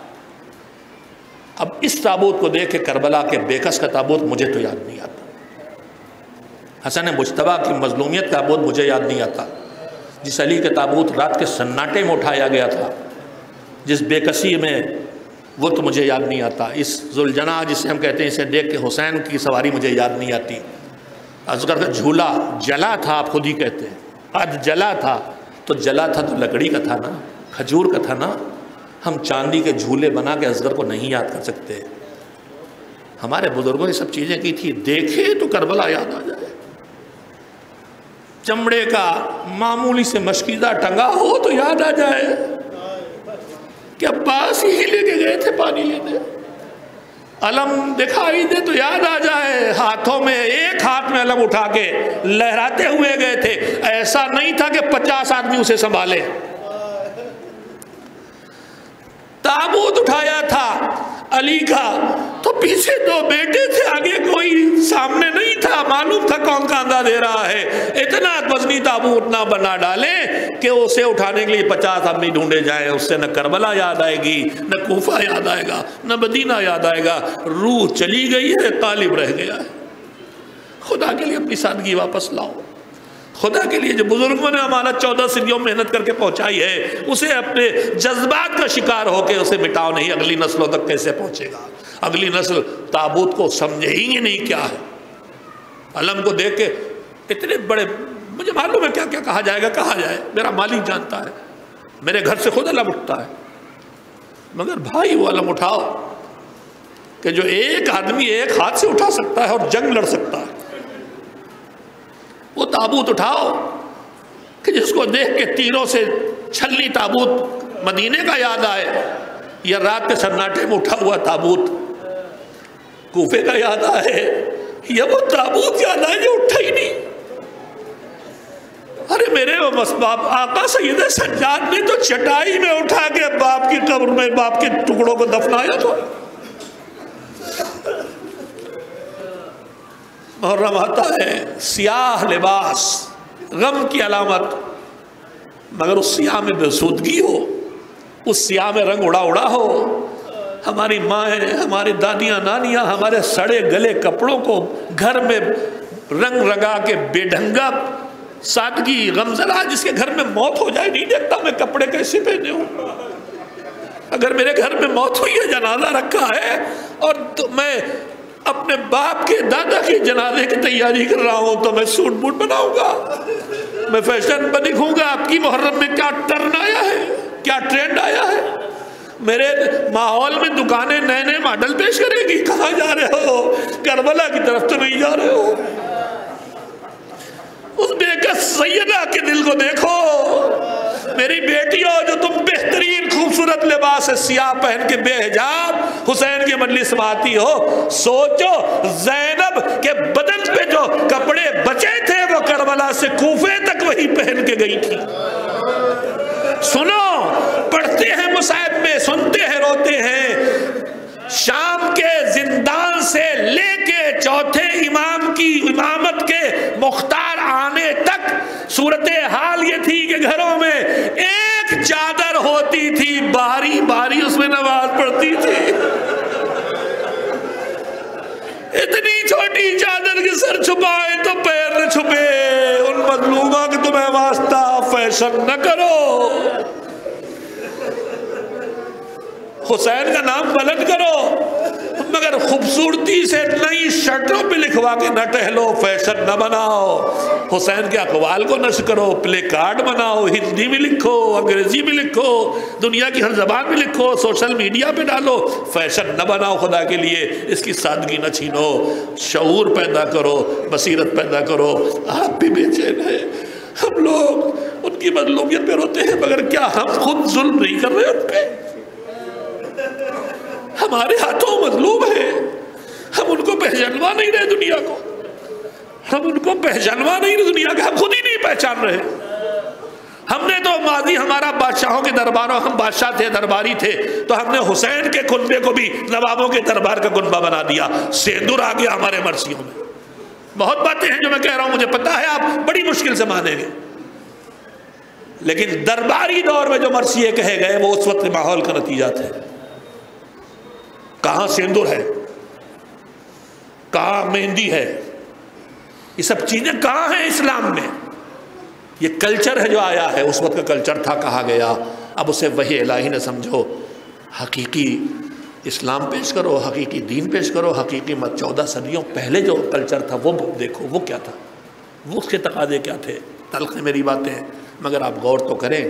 اب اس تابوت کو دیکھ کے کربلا کے بیکس کا تابوت مجھے تو یاد نہیں آتا. حسن مجتبیٰ کی مظلومیت کا تابوت مجھے یاد نہیں آتا. جس علی کے تابوت رات کے سناٹے میں اٹھایا گیا تھا، جس بے کسی میں، وہ تو مجھے یاد نہیں آتا. اس ذوالجناح جسے ہم کہتے ہیں، اسے دیکھ کے حسین کی سواری مجھے یاد نہیں آتی. اصغر کا جھولا جلا تھا، آپ خود ہی کہتے ہیں. آج جلا تھا تو جلا تھا تو لکڑی کا تھا نا، کھجور کا تھا نا. ہم چاندی کے جھولے بنا کے اصغر کو نہیں یاد کر سکتے. ہمارے بزرگوں نے سب چیزیں کی تھی. دیکھے تو کربلا یاد آ جائے. چمڑے کا معمولی سے مشکیزہ ٹنگا ہو تو یاد آ جائے کہ عباس ہی لے کے گئے تھے پانی لینے. علم دکھائی دے تو یاد آ جائے. ہاتھوں میں ایک ہاتھ میں علم اٹھا کے لہراتے ہوئے گئے تھے. ایسا نہیں تھا کہ 50 آدمی اسے سنبھالے. تابوت اٹھایا تھا علی کا تو پیچھے 2 بیٹے تھے، آگے کوئی سامنے نہیں تھا. معلوم تھا کون کاندھا دے رہا ہے. اتنا وزنی تابوت نہ بنا ڈالے کہ اسے اٹھانے کے لیے 50 آدمی ڈھونڈے جائیں. اس سے نہ کربلا یاد آئے گی، نہ کوفہ یاد آئے گا، نہ مدینہ یاد آئے گا. روح چلی گئی ہے، قالب رہ گیا ہے. خدا کے لیے اپنی سادگی واپس لاؤ. خدا کے لیے جو بزرگوں نے ہمارا 14 صدیوں محنت کر کے پہنچائی ہے، اسے اپنے جذبات کا شکار ہو کے اسے مٹاؤ نہیں. اگلی نسلوں تک کیسے پہنچے گا؟ اگلی نسل تابوت کو سمجھے ہی نہیں کیا ہے. علم کو دیکھ کے اتنے بڑے، مجھے معلوم ہے کیا کیا کہا جائے گا. کہا جائے، میرا مالک جانتا ہے. میرے گھر سے خود علم اٹھتا ہے. مگر بھائی وہ علم اٹھاؤ کہ جو ایک آدمی ایک ہاتھ سے اٹھا سکتا ہے اور جنگ لڑ سکتا ہے. وہ تابوت اٹھاؤ کہ جس کو دیکھ کے تیروں سے چھلنی تابوت مدینے کا یاد آئے، یا رات کے سناٹے میں اٹھا ہوا تابوت کوفے کا یاد آئے، یا وہ تابوت یاد آئے جو اٹھا ہی نہیں. ارے میرے آقا سید سجاد نے تو چٹائی میں اٹھا کے باپ کی قبر میں باپ کے ٹکڑوں کو دفنایا تھا. محرم آتا ہے، سیاہ لباس غم کی علامت، مگر اس سیاہ میں بسودگی ہو، اس سیاہ میں رنگ اڑا اڑا ہو. ہماری مائیں، ہماری دادیاں نانیاں ہمارے سڑے گلے کپڑوں کو گھر میں رنگ رگا کے بے ڈھنگا سادگی غمزدہ، جس کے گھر میں موت ہو جائے نہیں دیکھتا میں کپڑے کیسے پہنے ہوں. اگر میرے گھر میں موت ہوئی ہے، جنازہ رکھا ہے، اور میں اپنے باپ کے دادا کے جنازے کی تیاری کر رہا ہوں، تو میں سوٹ بوٹ بناؤں گا، میں فیشن پر دکھوں گا. آپ کی محرم میں کیا ٹرن آیا ہے، کیا ٹرینڈ آیا ہے؟ میرے ماحول میں دکانیں نئے نئے ماڈل پیش کرے گی. کہاں جا رہے ہو؟ کربلا کی طرف تو نہیں جا رہے ہو. اس بے کس سیدہ کے دل کو دیکھو. میری بیٹیوں، جو تم بہترین خوبصورت لباس سیاہ پہن کے بے حجاب حسین کی مجلس میں آتی ہو، سوچو زینب کے بدن پہ جو کپڑے بچے تھے وہ کربلا سے کوفے تک وہی پہن کے گئی تھی. سنو، پڑھتے ہیں مصائب میں، سنتے ہیں روتے ہیں. شام کے زندان سے لے کے چوتھے امام کی امامت کے مختار آنے تک صورتحال یہ تھی کہ گھروں میں ایک چادر ہوتی تھی، باری باری اس میں نماز پڑھتی تھی. اتنی چھوٹی چادر کے سر چھپائے تو پیر نہ چھپے. ان مظلومہ کہ تمہیں واسطہ فیشن نہ کرو، حسین کا نام بلند کرو، مگر خوبصورتی سے نئی شرٹوں پہ لکھوا کے نہ ٹہلو، فیشن نہ بناؤ. حسین کے اقوال کو نشر کرو، پلے کارڈ بناؤ، ہندی میں لکھو، انگریزی میں لکھو، دنیا کی ہر زبان میں لکھو، سوشل میڈیا پہ ڈالو. فیشن نہ بناؤ خدا کے لیے. اس کی سادگی نہ چھینو. شعور پیدا کرو، بصیرت پیدا کرو. آپ بھی بے چین ہیں. ہم لوگ ان کی مظلومیت پہ روتے ہیں، مگر کیا ہم خود ظلم نہیں کر رہے ان پہ؟ ہمارے ہاتھوں مظلوم ہے، ہم ان کو پہچانوا نہیں رہے دنیا کو. ہم ان کو پہچانوا نہیں رہے دنیا کو، ہم خود ہی نہیں پہچان رہے. ہم نے تو ماضی ہمارا بادشاہوں کے درباروں، ہم بادشاہ تھے، درباری تھے، تو ہم نے حسین کے کنبے کو بھی نوابوں کے دربار کا کنبہ بنا دیا. سیندور آ گیا ہمارے مرثیوں میں. بہت باتیں ہیں جو میں کہہ رہا ہوں، مجھے پتا ہے آپ بڑی مشکل سے مانیں گے، لیکن درباری دور میں جو مرثیے کہے گئے وہ اس وقت ماحول کا نتیجہ تھے. کہاں سیندور ہے، کہاں مہندی ہے، یہ سب چیزیں کہاں ہیں اسلام میں؟ یہ کلچر ہے جو آیا ہے، اس وقت کا کلچر تھا، کہا گیا. اب اسے وحی الہی نہ سمجھو، حقیقی اسلام پیش کرو، حقیقی دین پیش کرو، حقیقی 14 صدیوں پہلے جو کلچر تھا وہ دیکھو، وہ کیا تھا، وہ اس کے تقاضے کیا تھے. تلخ ہیں میری باتیں، مگر آپ غور تو کریں.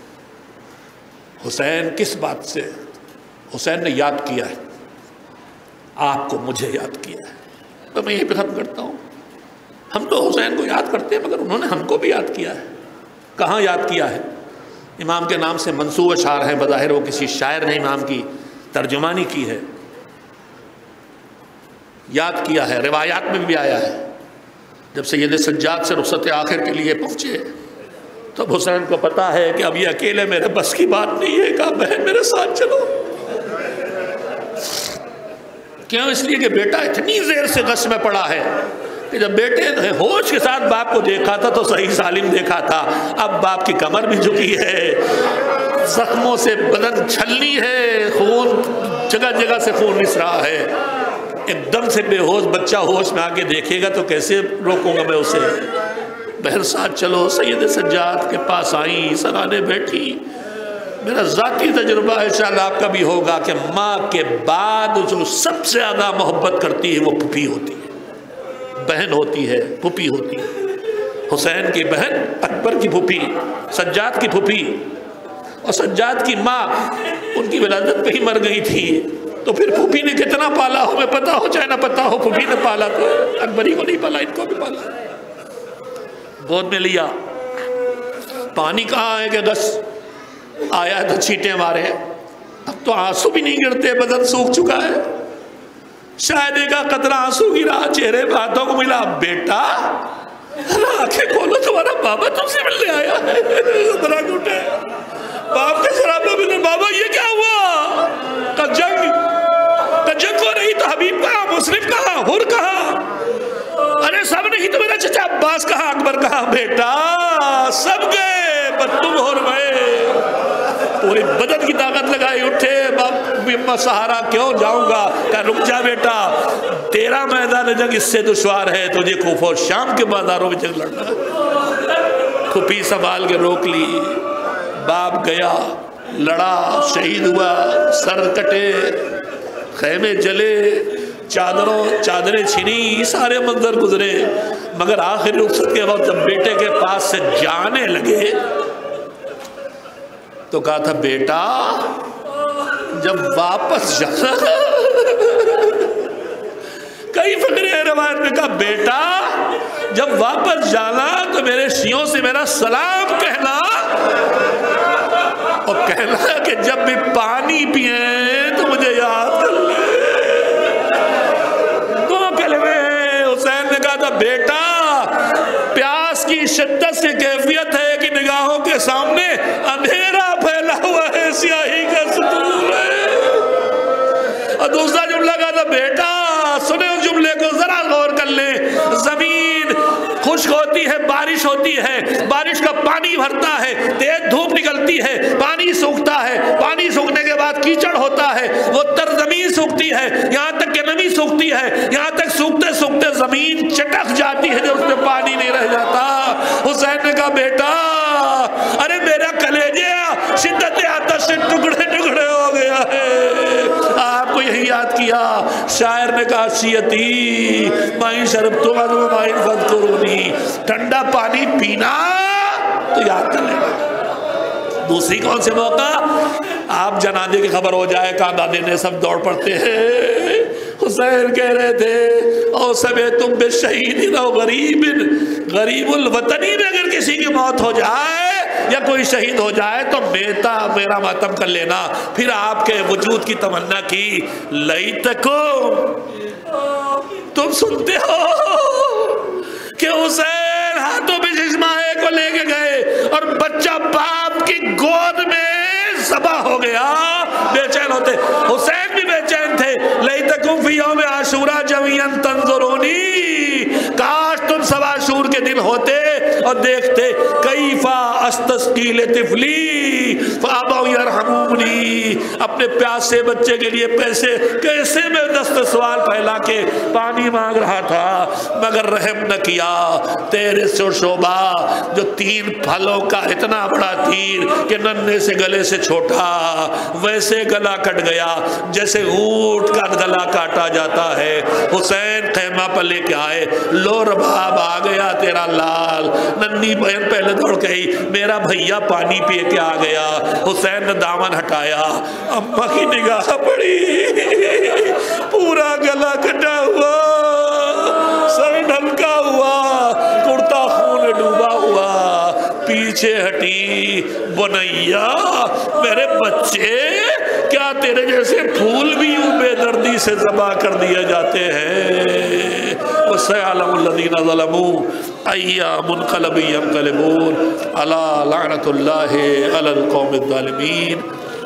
حسین کس بات سے؟ حسین نے یاد کیا ہے آپ کو، مجھے یاد کیا ہے. تو میں یہیں پہ ختم کرتا ہوں. ہم تو حسین کو یاد کرتے ہیں، مگر انہوں نے ہم کو بھی یاد کیا ہے. کہاں یاد کیا ہے؟ امام کے نام سے منسوب اشعار ہیں، بظاہر وہ کسی شاعر نے امام کی ترجمانی کی ہے. یاد کیا ہے، روایات میں بھی آیا ہے. جب سید سجاد سے رخصت آخر کے لیے پہنچے تو حسین کو پتا ہے کہ اب یہ اکیلے میرے بس کی بات نہیں ہے. کہا بہن میرے ساتھ چلو. کیوں؟ اس لیے کہ بیٹا اتنی زیر سے غش میں پڑا ہے کہ جب بیٹے ہوش کے ساتھ باپ کو دیکھا تھا تو صحیح سالم دیکھا تھا. اب باپ کی کمر بھی جھکی ہے، زخموں سے بدن چھلنی ہے، خون جگہ جگہ سے خون نس رہا ہے. ایک دم سے بے ہوش بچہ ہوش میں آ کے دیکھے گا تو کیسے روکوں گا میں اسے؟ بہن ساتھ چلو. سید سجاد کے پاس آئیں، سرانے بیٹھی. میرا ذاتی تجربہ ہے، شاید آپ کا بھی ہوگا، کہ ماں کے بعد جو سب سے زیادہ محبت کرتی ہے وہ پھوپھی ہوتی ہے، بہن ہوتی ہے، پھوپھی ہوتی ہے. حسین کی بہن اکبر کی پھوپھی، سجاد کی پھوپھی، اور سجاد کی ماں ان کی ولادت پہ ہی مر گئی تھی. تو پھر پھوپھی نے کتنا پالا ہو، ہمیں پتا ہو چاہے نہ پتا ہو، پھوپھی نے پالا تو اکبری کو نہیں پالا، ان کو بھی پالا. گود میں لیا. پانی کہاں ہے کہ بس آیا ہے تو چھینٹیں مارے. اب تو آنسو بھی نہیں گرتے، بدن سوکھ چکا ہے. شاید ایک قطرہ آنسو گرا، چہرے پہ ہاتھوں کو ملا. بیٹا آنکھیں کھولو تمہارا بابا تم سے ملنے آیا ہے. ذرا اٹھے باپ کے شرابہ میں نے بابا یہ کیا ہوا؟ کہ جنگ ہو رہی تو حبیب کہاں، مسلم کہاں، حر کہاں؟ ارے سب نہیں تو میرا چچا عباس کہاں، اکبر کہاں؟ بیٹا سب گئے پر تم حر گئے. پوری بدن کی طاقت لگائی اٹھے. باپ سہارا کیوں جاؤں گا؟ کہ رک جا بیٹا، تیرا میدان جنگ اس سے دشوار ہے، تجھے کوفہ و شام کے بازاروں میں جنگ لڑنا ہے. کھپی سنبھال کے روک لی. باپ گیا، لڑا، شہید ہوا، سر کٹے، خیمے جلے، چادریں چھنی، سارے منظر گزرے. مگر آخری رخصت کے وقت جب بیٹے کے پاس سے جانے لگے تو کہا تھا بیٹا جب واپس جانا، کئی فقرے روایت میں کہا بیٹا جب واپس جانا تو میرے شیعوں سے میرا سلام کہنا، اور کہنا کہ جب بھی پانی پئیں تو مجھے یاد کر لیں. دو کلمے. حسین نے کہا تھا بیٹا پیاس کی شدت سے کیفیت ہے کہ نگاہوں کے سامنے اندھیرا پھیلا ہوا ہے، سیاہی کا ستون ہے. اور دوسرا جملہ کہا تھا بیٹا سنے اس جملے کو ذرا غور کر لیں. زمین خشک ہوتی ہے، بارش ہوتی ہے، بارش کا پانی بھرتا ہے، تیز دھوپ نکلتی ہے، پانی سوکھتا ہے، پانی سوکھنے کے بعد کیچڑ ہوتا ہے، وہ تر زمین سوکھتی ہے، یہاں تک کہ نمی سوکھتی ہے، یہاں تک سوکھتے سوکھتے زمین چٹک جاتی ہے جب اس میں پانی نہیں رہ جاتا. حسین نے کہا بیٹا ارے میرا کلیجہ شدت آتش سے ٹکڑے ٹکڑے ہو گیا ہے. آپ کو یہی یاد کیا. شاعر نے کہا شیعتی مائن شربتو مائن فذکرونی، ٹھنڈا پانی پینا تو یاد کر لینا. دوسری کون سے موقع؟ آپ جنازے کی خبر ہو جائے کاندھا دینے سب دوڑ پڑتے ہیں. حسین کہہ رہے تھے او سمعتم بالشہید او غریب، غریب الوطنی میں اگر کسی کی موت ہو جائے یا کوئی شہید ہو جائے تو میرا ماتم کر لینا. پھر آپ کے وجود کی تمنا کی لیتکم، تم سنتے ہو کہ حسین ہاتھوں میں ششمائے کو لے کے گئے اور بچہ باپ کی گود میں ذبح ہو گیا. بے چین ہوتے، حسین بھی بے چین تھے. لیتکم فی یوم عاشوراء جمیعا تنظرونی، کاش تم سوا عاشور کے دن ہوتے اور دیکھتے. کیفا استسقی لطفلی فابوا یرحمونی، اپنے پیاسے بچے کے لیے پیسے کیسے میں دست سوال پھیلا کے پانی مانگ رہا تھا مگر رحم نہ کیا. تیرے سے شعبہ جو 3 پھلوں کا اتنا بڑا تیر کہ ننھے سے گلے سے چھوٹا، ویسے گلا کٹ گیا جیسے اونٹ کا گلا کاٹا جاتا ہے. حسین خیمہ پر لے کے آئے. لو رباب آ گیا تیرا لال. ننھی بہن پہلے دوڑ گئی، میرا بھیا پانی پی کے آ گیا. حسین نے دامن ہٹایا، اماں کی نگاہ پڑی، پورا گلا کٹا ہوا، سر ڈھلکا ہوا، کرتا خون میں ڈوبا ہوا. پیچھے ہٹی، بنیا میرے بچے کیا تیرے جیسے پھول بھی یوں بے دردی سے ذبح کر دیے جاتے ہیں؟ وَسَيَعْلَمُ الَّذِينَ ظَلَمُوا أَيَّ مُنْقَلَبٍ يَنْقَلِبُونَ أَلَا لَعْنَةُ اللَّهِ عَلَى الْقَوْمِ الظَّالِمِينَ.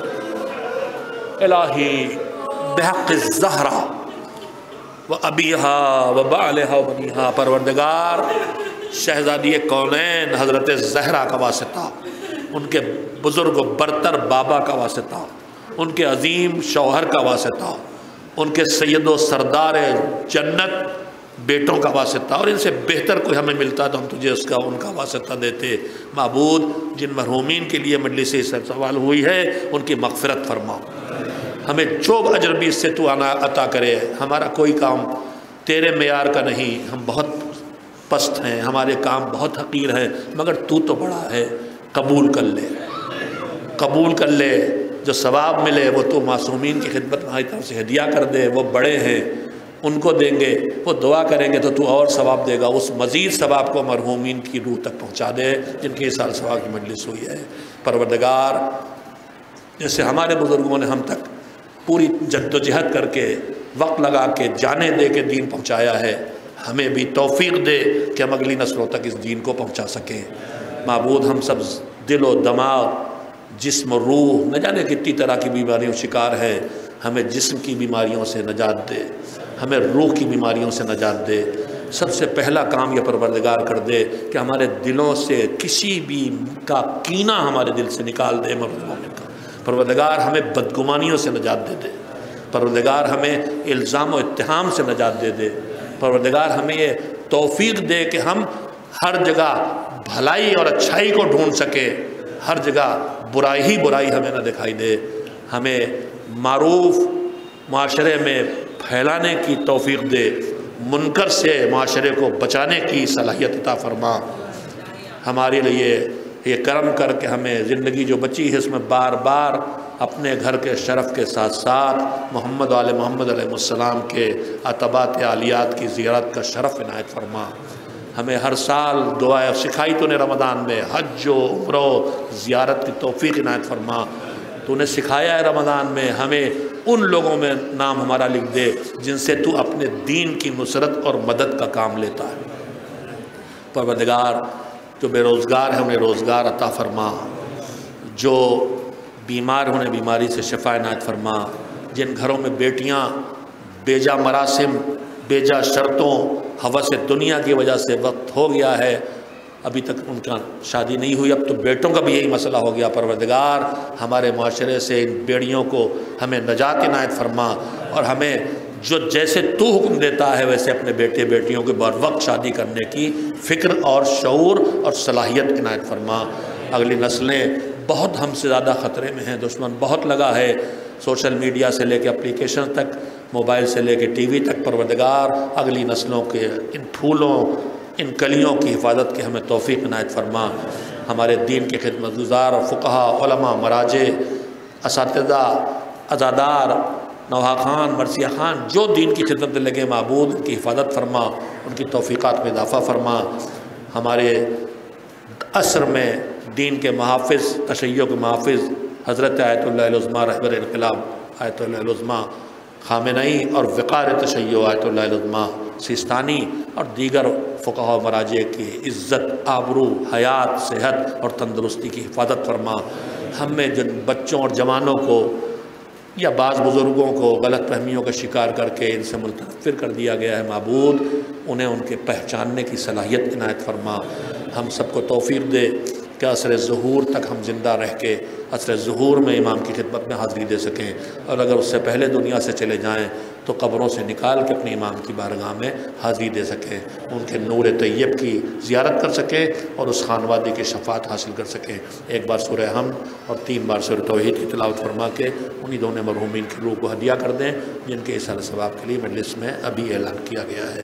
الہی بحق الزہرہ وَأَبِيهَا وَبَعْلِهَا وَبَنِيهَا، پروردگار شہزادی کونین حضرت زہرا کا واسطہ، ان کے بزرگ و برتر بابا کا واسطہ، ان کے عظیم شوہر کا واسطہ، ان کے سید و سردار جنت بیٹوں کا واسطہ، اور ان سے بہتر کوئی ہمیں ملتا تو ہم تجھے ان کا واسطہ دیتے. معبود جن مرحومین کے لیے مجلس سوال ہوئی ہے ان کی مغفرت فرما، ہمیں جو اجر بھی اس سے تو عطا کرے. ہمارا کوئی کام تیرے معیار کا نہیں، ہم بہت پست ہیں، ہمارے کام بہت حقیر ہیں، مگر تو بڑا ہے. قبول کر لے، قبول کر لے. جو ثواب ملے وہ تو معصومین کی خدمت میں ہماری طرف سے ہدیہ کر دے. وہ بڑے ہیں، ان کو دیں گے، وہ دعا کریں گے تو اور ثواب دے گا. اس مزید ثواب کو مرحومین کی روح تک پہنچا دے جن کی اس سال ثواب کی مجلس ہوئی ہے. پروردگار جیسے ہمارے بزرگوں نے ہم تک پوری جد و جہد کر کے وقت لگا کے جانے دے کے دین پہنچایا ہے، ہمیں بھی توفیق دے کہ ہم اگلی نسلوں تک اس دین کو پہنچا سکیں۔ معبود ہم سب دل و دماغ، جسم و روح نہ جانے کتنی طرح کی بیماریوں شکار ہے، ہمیں جسم کی بیماریوں سے نجات دے، ہمیں روح کی بیماریوں سے نجات دے۔ سب سے پہلا کام یہ پروردگار کر دے کہ ہمارے دلوں سے کسی بھی کا کینہ ہمارے دل سے نکال دے۔ پروردگار ہمیں بدگمانیوں سے نجات دے دے، پروردگار ہمیں الزام و اتہام سے نجات دے دے، پروردگار ہمیں یہ توفیق دے کہ ہم ہر جگہ بھلائی اور اچھائی کو ڈھونڈ سکے، ہر جگہ برائی ہی برائی ہمیں نہ دکھائی دے، ہمیں معروف معاشرے میں پھیلانے کی توفیق دے، منکر سے معاشرے کو بچانے کی صلاحیت عطا فرما۔ ہمارے لیے یہ کرم کر کے ہمیں زندگی جو بچی ہے اس میں بار بار اپنے گھر کے شرف کے ساتھ ساتھ محمد و آل محمد علیہ السلام کے عتبات عالیات کی زیارت کا شرف عنایت فرما۔ ہمیں ہر سال دعائیں سکھائی تو نے رمضان میں، حج و عمرہ و زیارت کی توفیق عنایت فرما۔ تو نے سکھایا ہے رمضان میں، ہمیں ان لوگوں میں نام ہمارا لکھ دے جن سے تو اپنے دین کی نصرت اور مدد کا کام لیتا ہے۔ پروردگار جو بے روزگار ہیں انہیں روزگار عطا فرما، جو بیمار انہیں بیماری سے شفا عنایت فرما، جن گھروں میں بیٹیاں بیجا مراسم، بیجا شرطوں، ہوس دنیا کی وجہ سے وقت ہو گیا ہے، ابھی تک ان کا شادی نہیں ہوئی، اب تو بیٹوں کا بھی یہی مسئلہ ہو گیا، پروردگار ہمارے معاشرے سے ان بیڑیوں کو ہمیں نجات عنایت فرما، اور ہمیں جو جیسے تو حکم دیتا ہے ویسے اپنے بیٹے بیٹیوں کے بر وقت شادی کرنے کی فکر اور شعور اور صلاحیت عنایت فرما۔ اگلی نسلیں بہت ہم سے زیادہ خطرے میں ہیں، دشمن بہت لگا ہے، سوشل میڈیا سے لے کے اپلیکیشن تک، موبائل سے لے کے ٹی وی تک۔ پروردگار اگلی نسلوں کے ان پھولوں، ان کلیوں کی حفاظت کی ہمیں توفیق عنایت فرما۔ ہمارے دین کے خدمت گزار فقہا، علماء، مراجع، اساتذہ، عزادار، نوحہ خان، مرثیہ خان، جو دین کی خدمت میں لگے معبود ان کی حفاظت فرما، ان کی توفیقات میں اضافہ فرما۔ ہمارے عصر میں دین کے محافظ، تشیع کے محافظ حضرت آیت اللہ العظمیٰ رہبر انقلاب آیت اللہ العظمیٰ خامنئی اور وقار تشیع آیت اللہ العظمیٰ سیستانی اور دیگر فقہا و مراجع کی عزت، آبرو، حیات، صحت اور تندرستی کی حفاظت فرما۔ ہم میں جن بچوں اور جوانوں کو یا بعض بزرگوں کو غلط فہمیوں کا شکار کر کے ان سے متنفر کر دیا گیا ہے معبود، انہیں ان کے پہچاننے کی صلاحیت عنایت فرما۔ ہم سب کو توفیق دے کہ عصر ظہور تک ہم زندہ رہ کے عصر ظہور میں امام کی خدمت میں حاضری دے سکیں، اور اگر اس سے پہلے دنیا سے چلے جائیں تو قبروں سے نکال کے اپنے امام کی بارگاہ میں حاضری دے سکیں، ان کے نور طیب کی زیارت کر سکیں اور اس خانوادی کی شفاعت حاصل کر سکیں۔ ایک بار سورہ حمد اور 3 بار سورہ توحید کی تلاوت فرما کے انہی دونوں مرحومین کی روح کو ہدیہ کر دیں جن کے اصالہ ثواب کے لیے مجلس میں ابھی اعلان کیا گیا ہے۔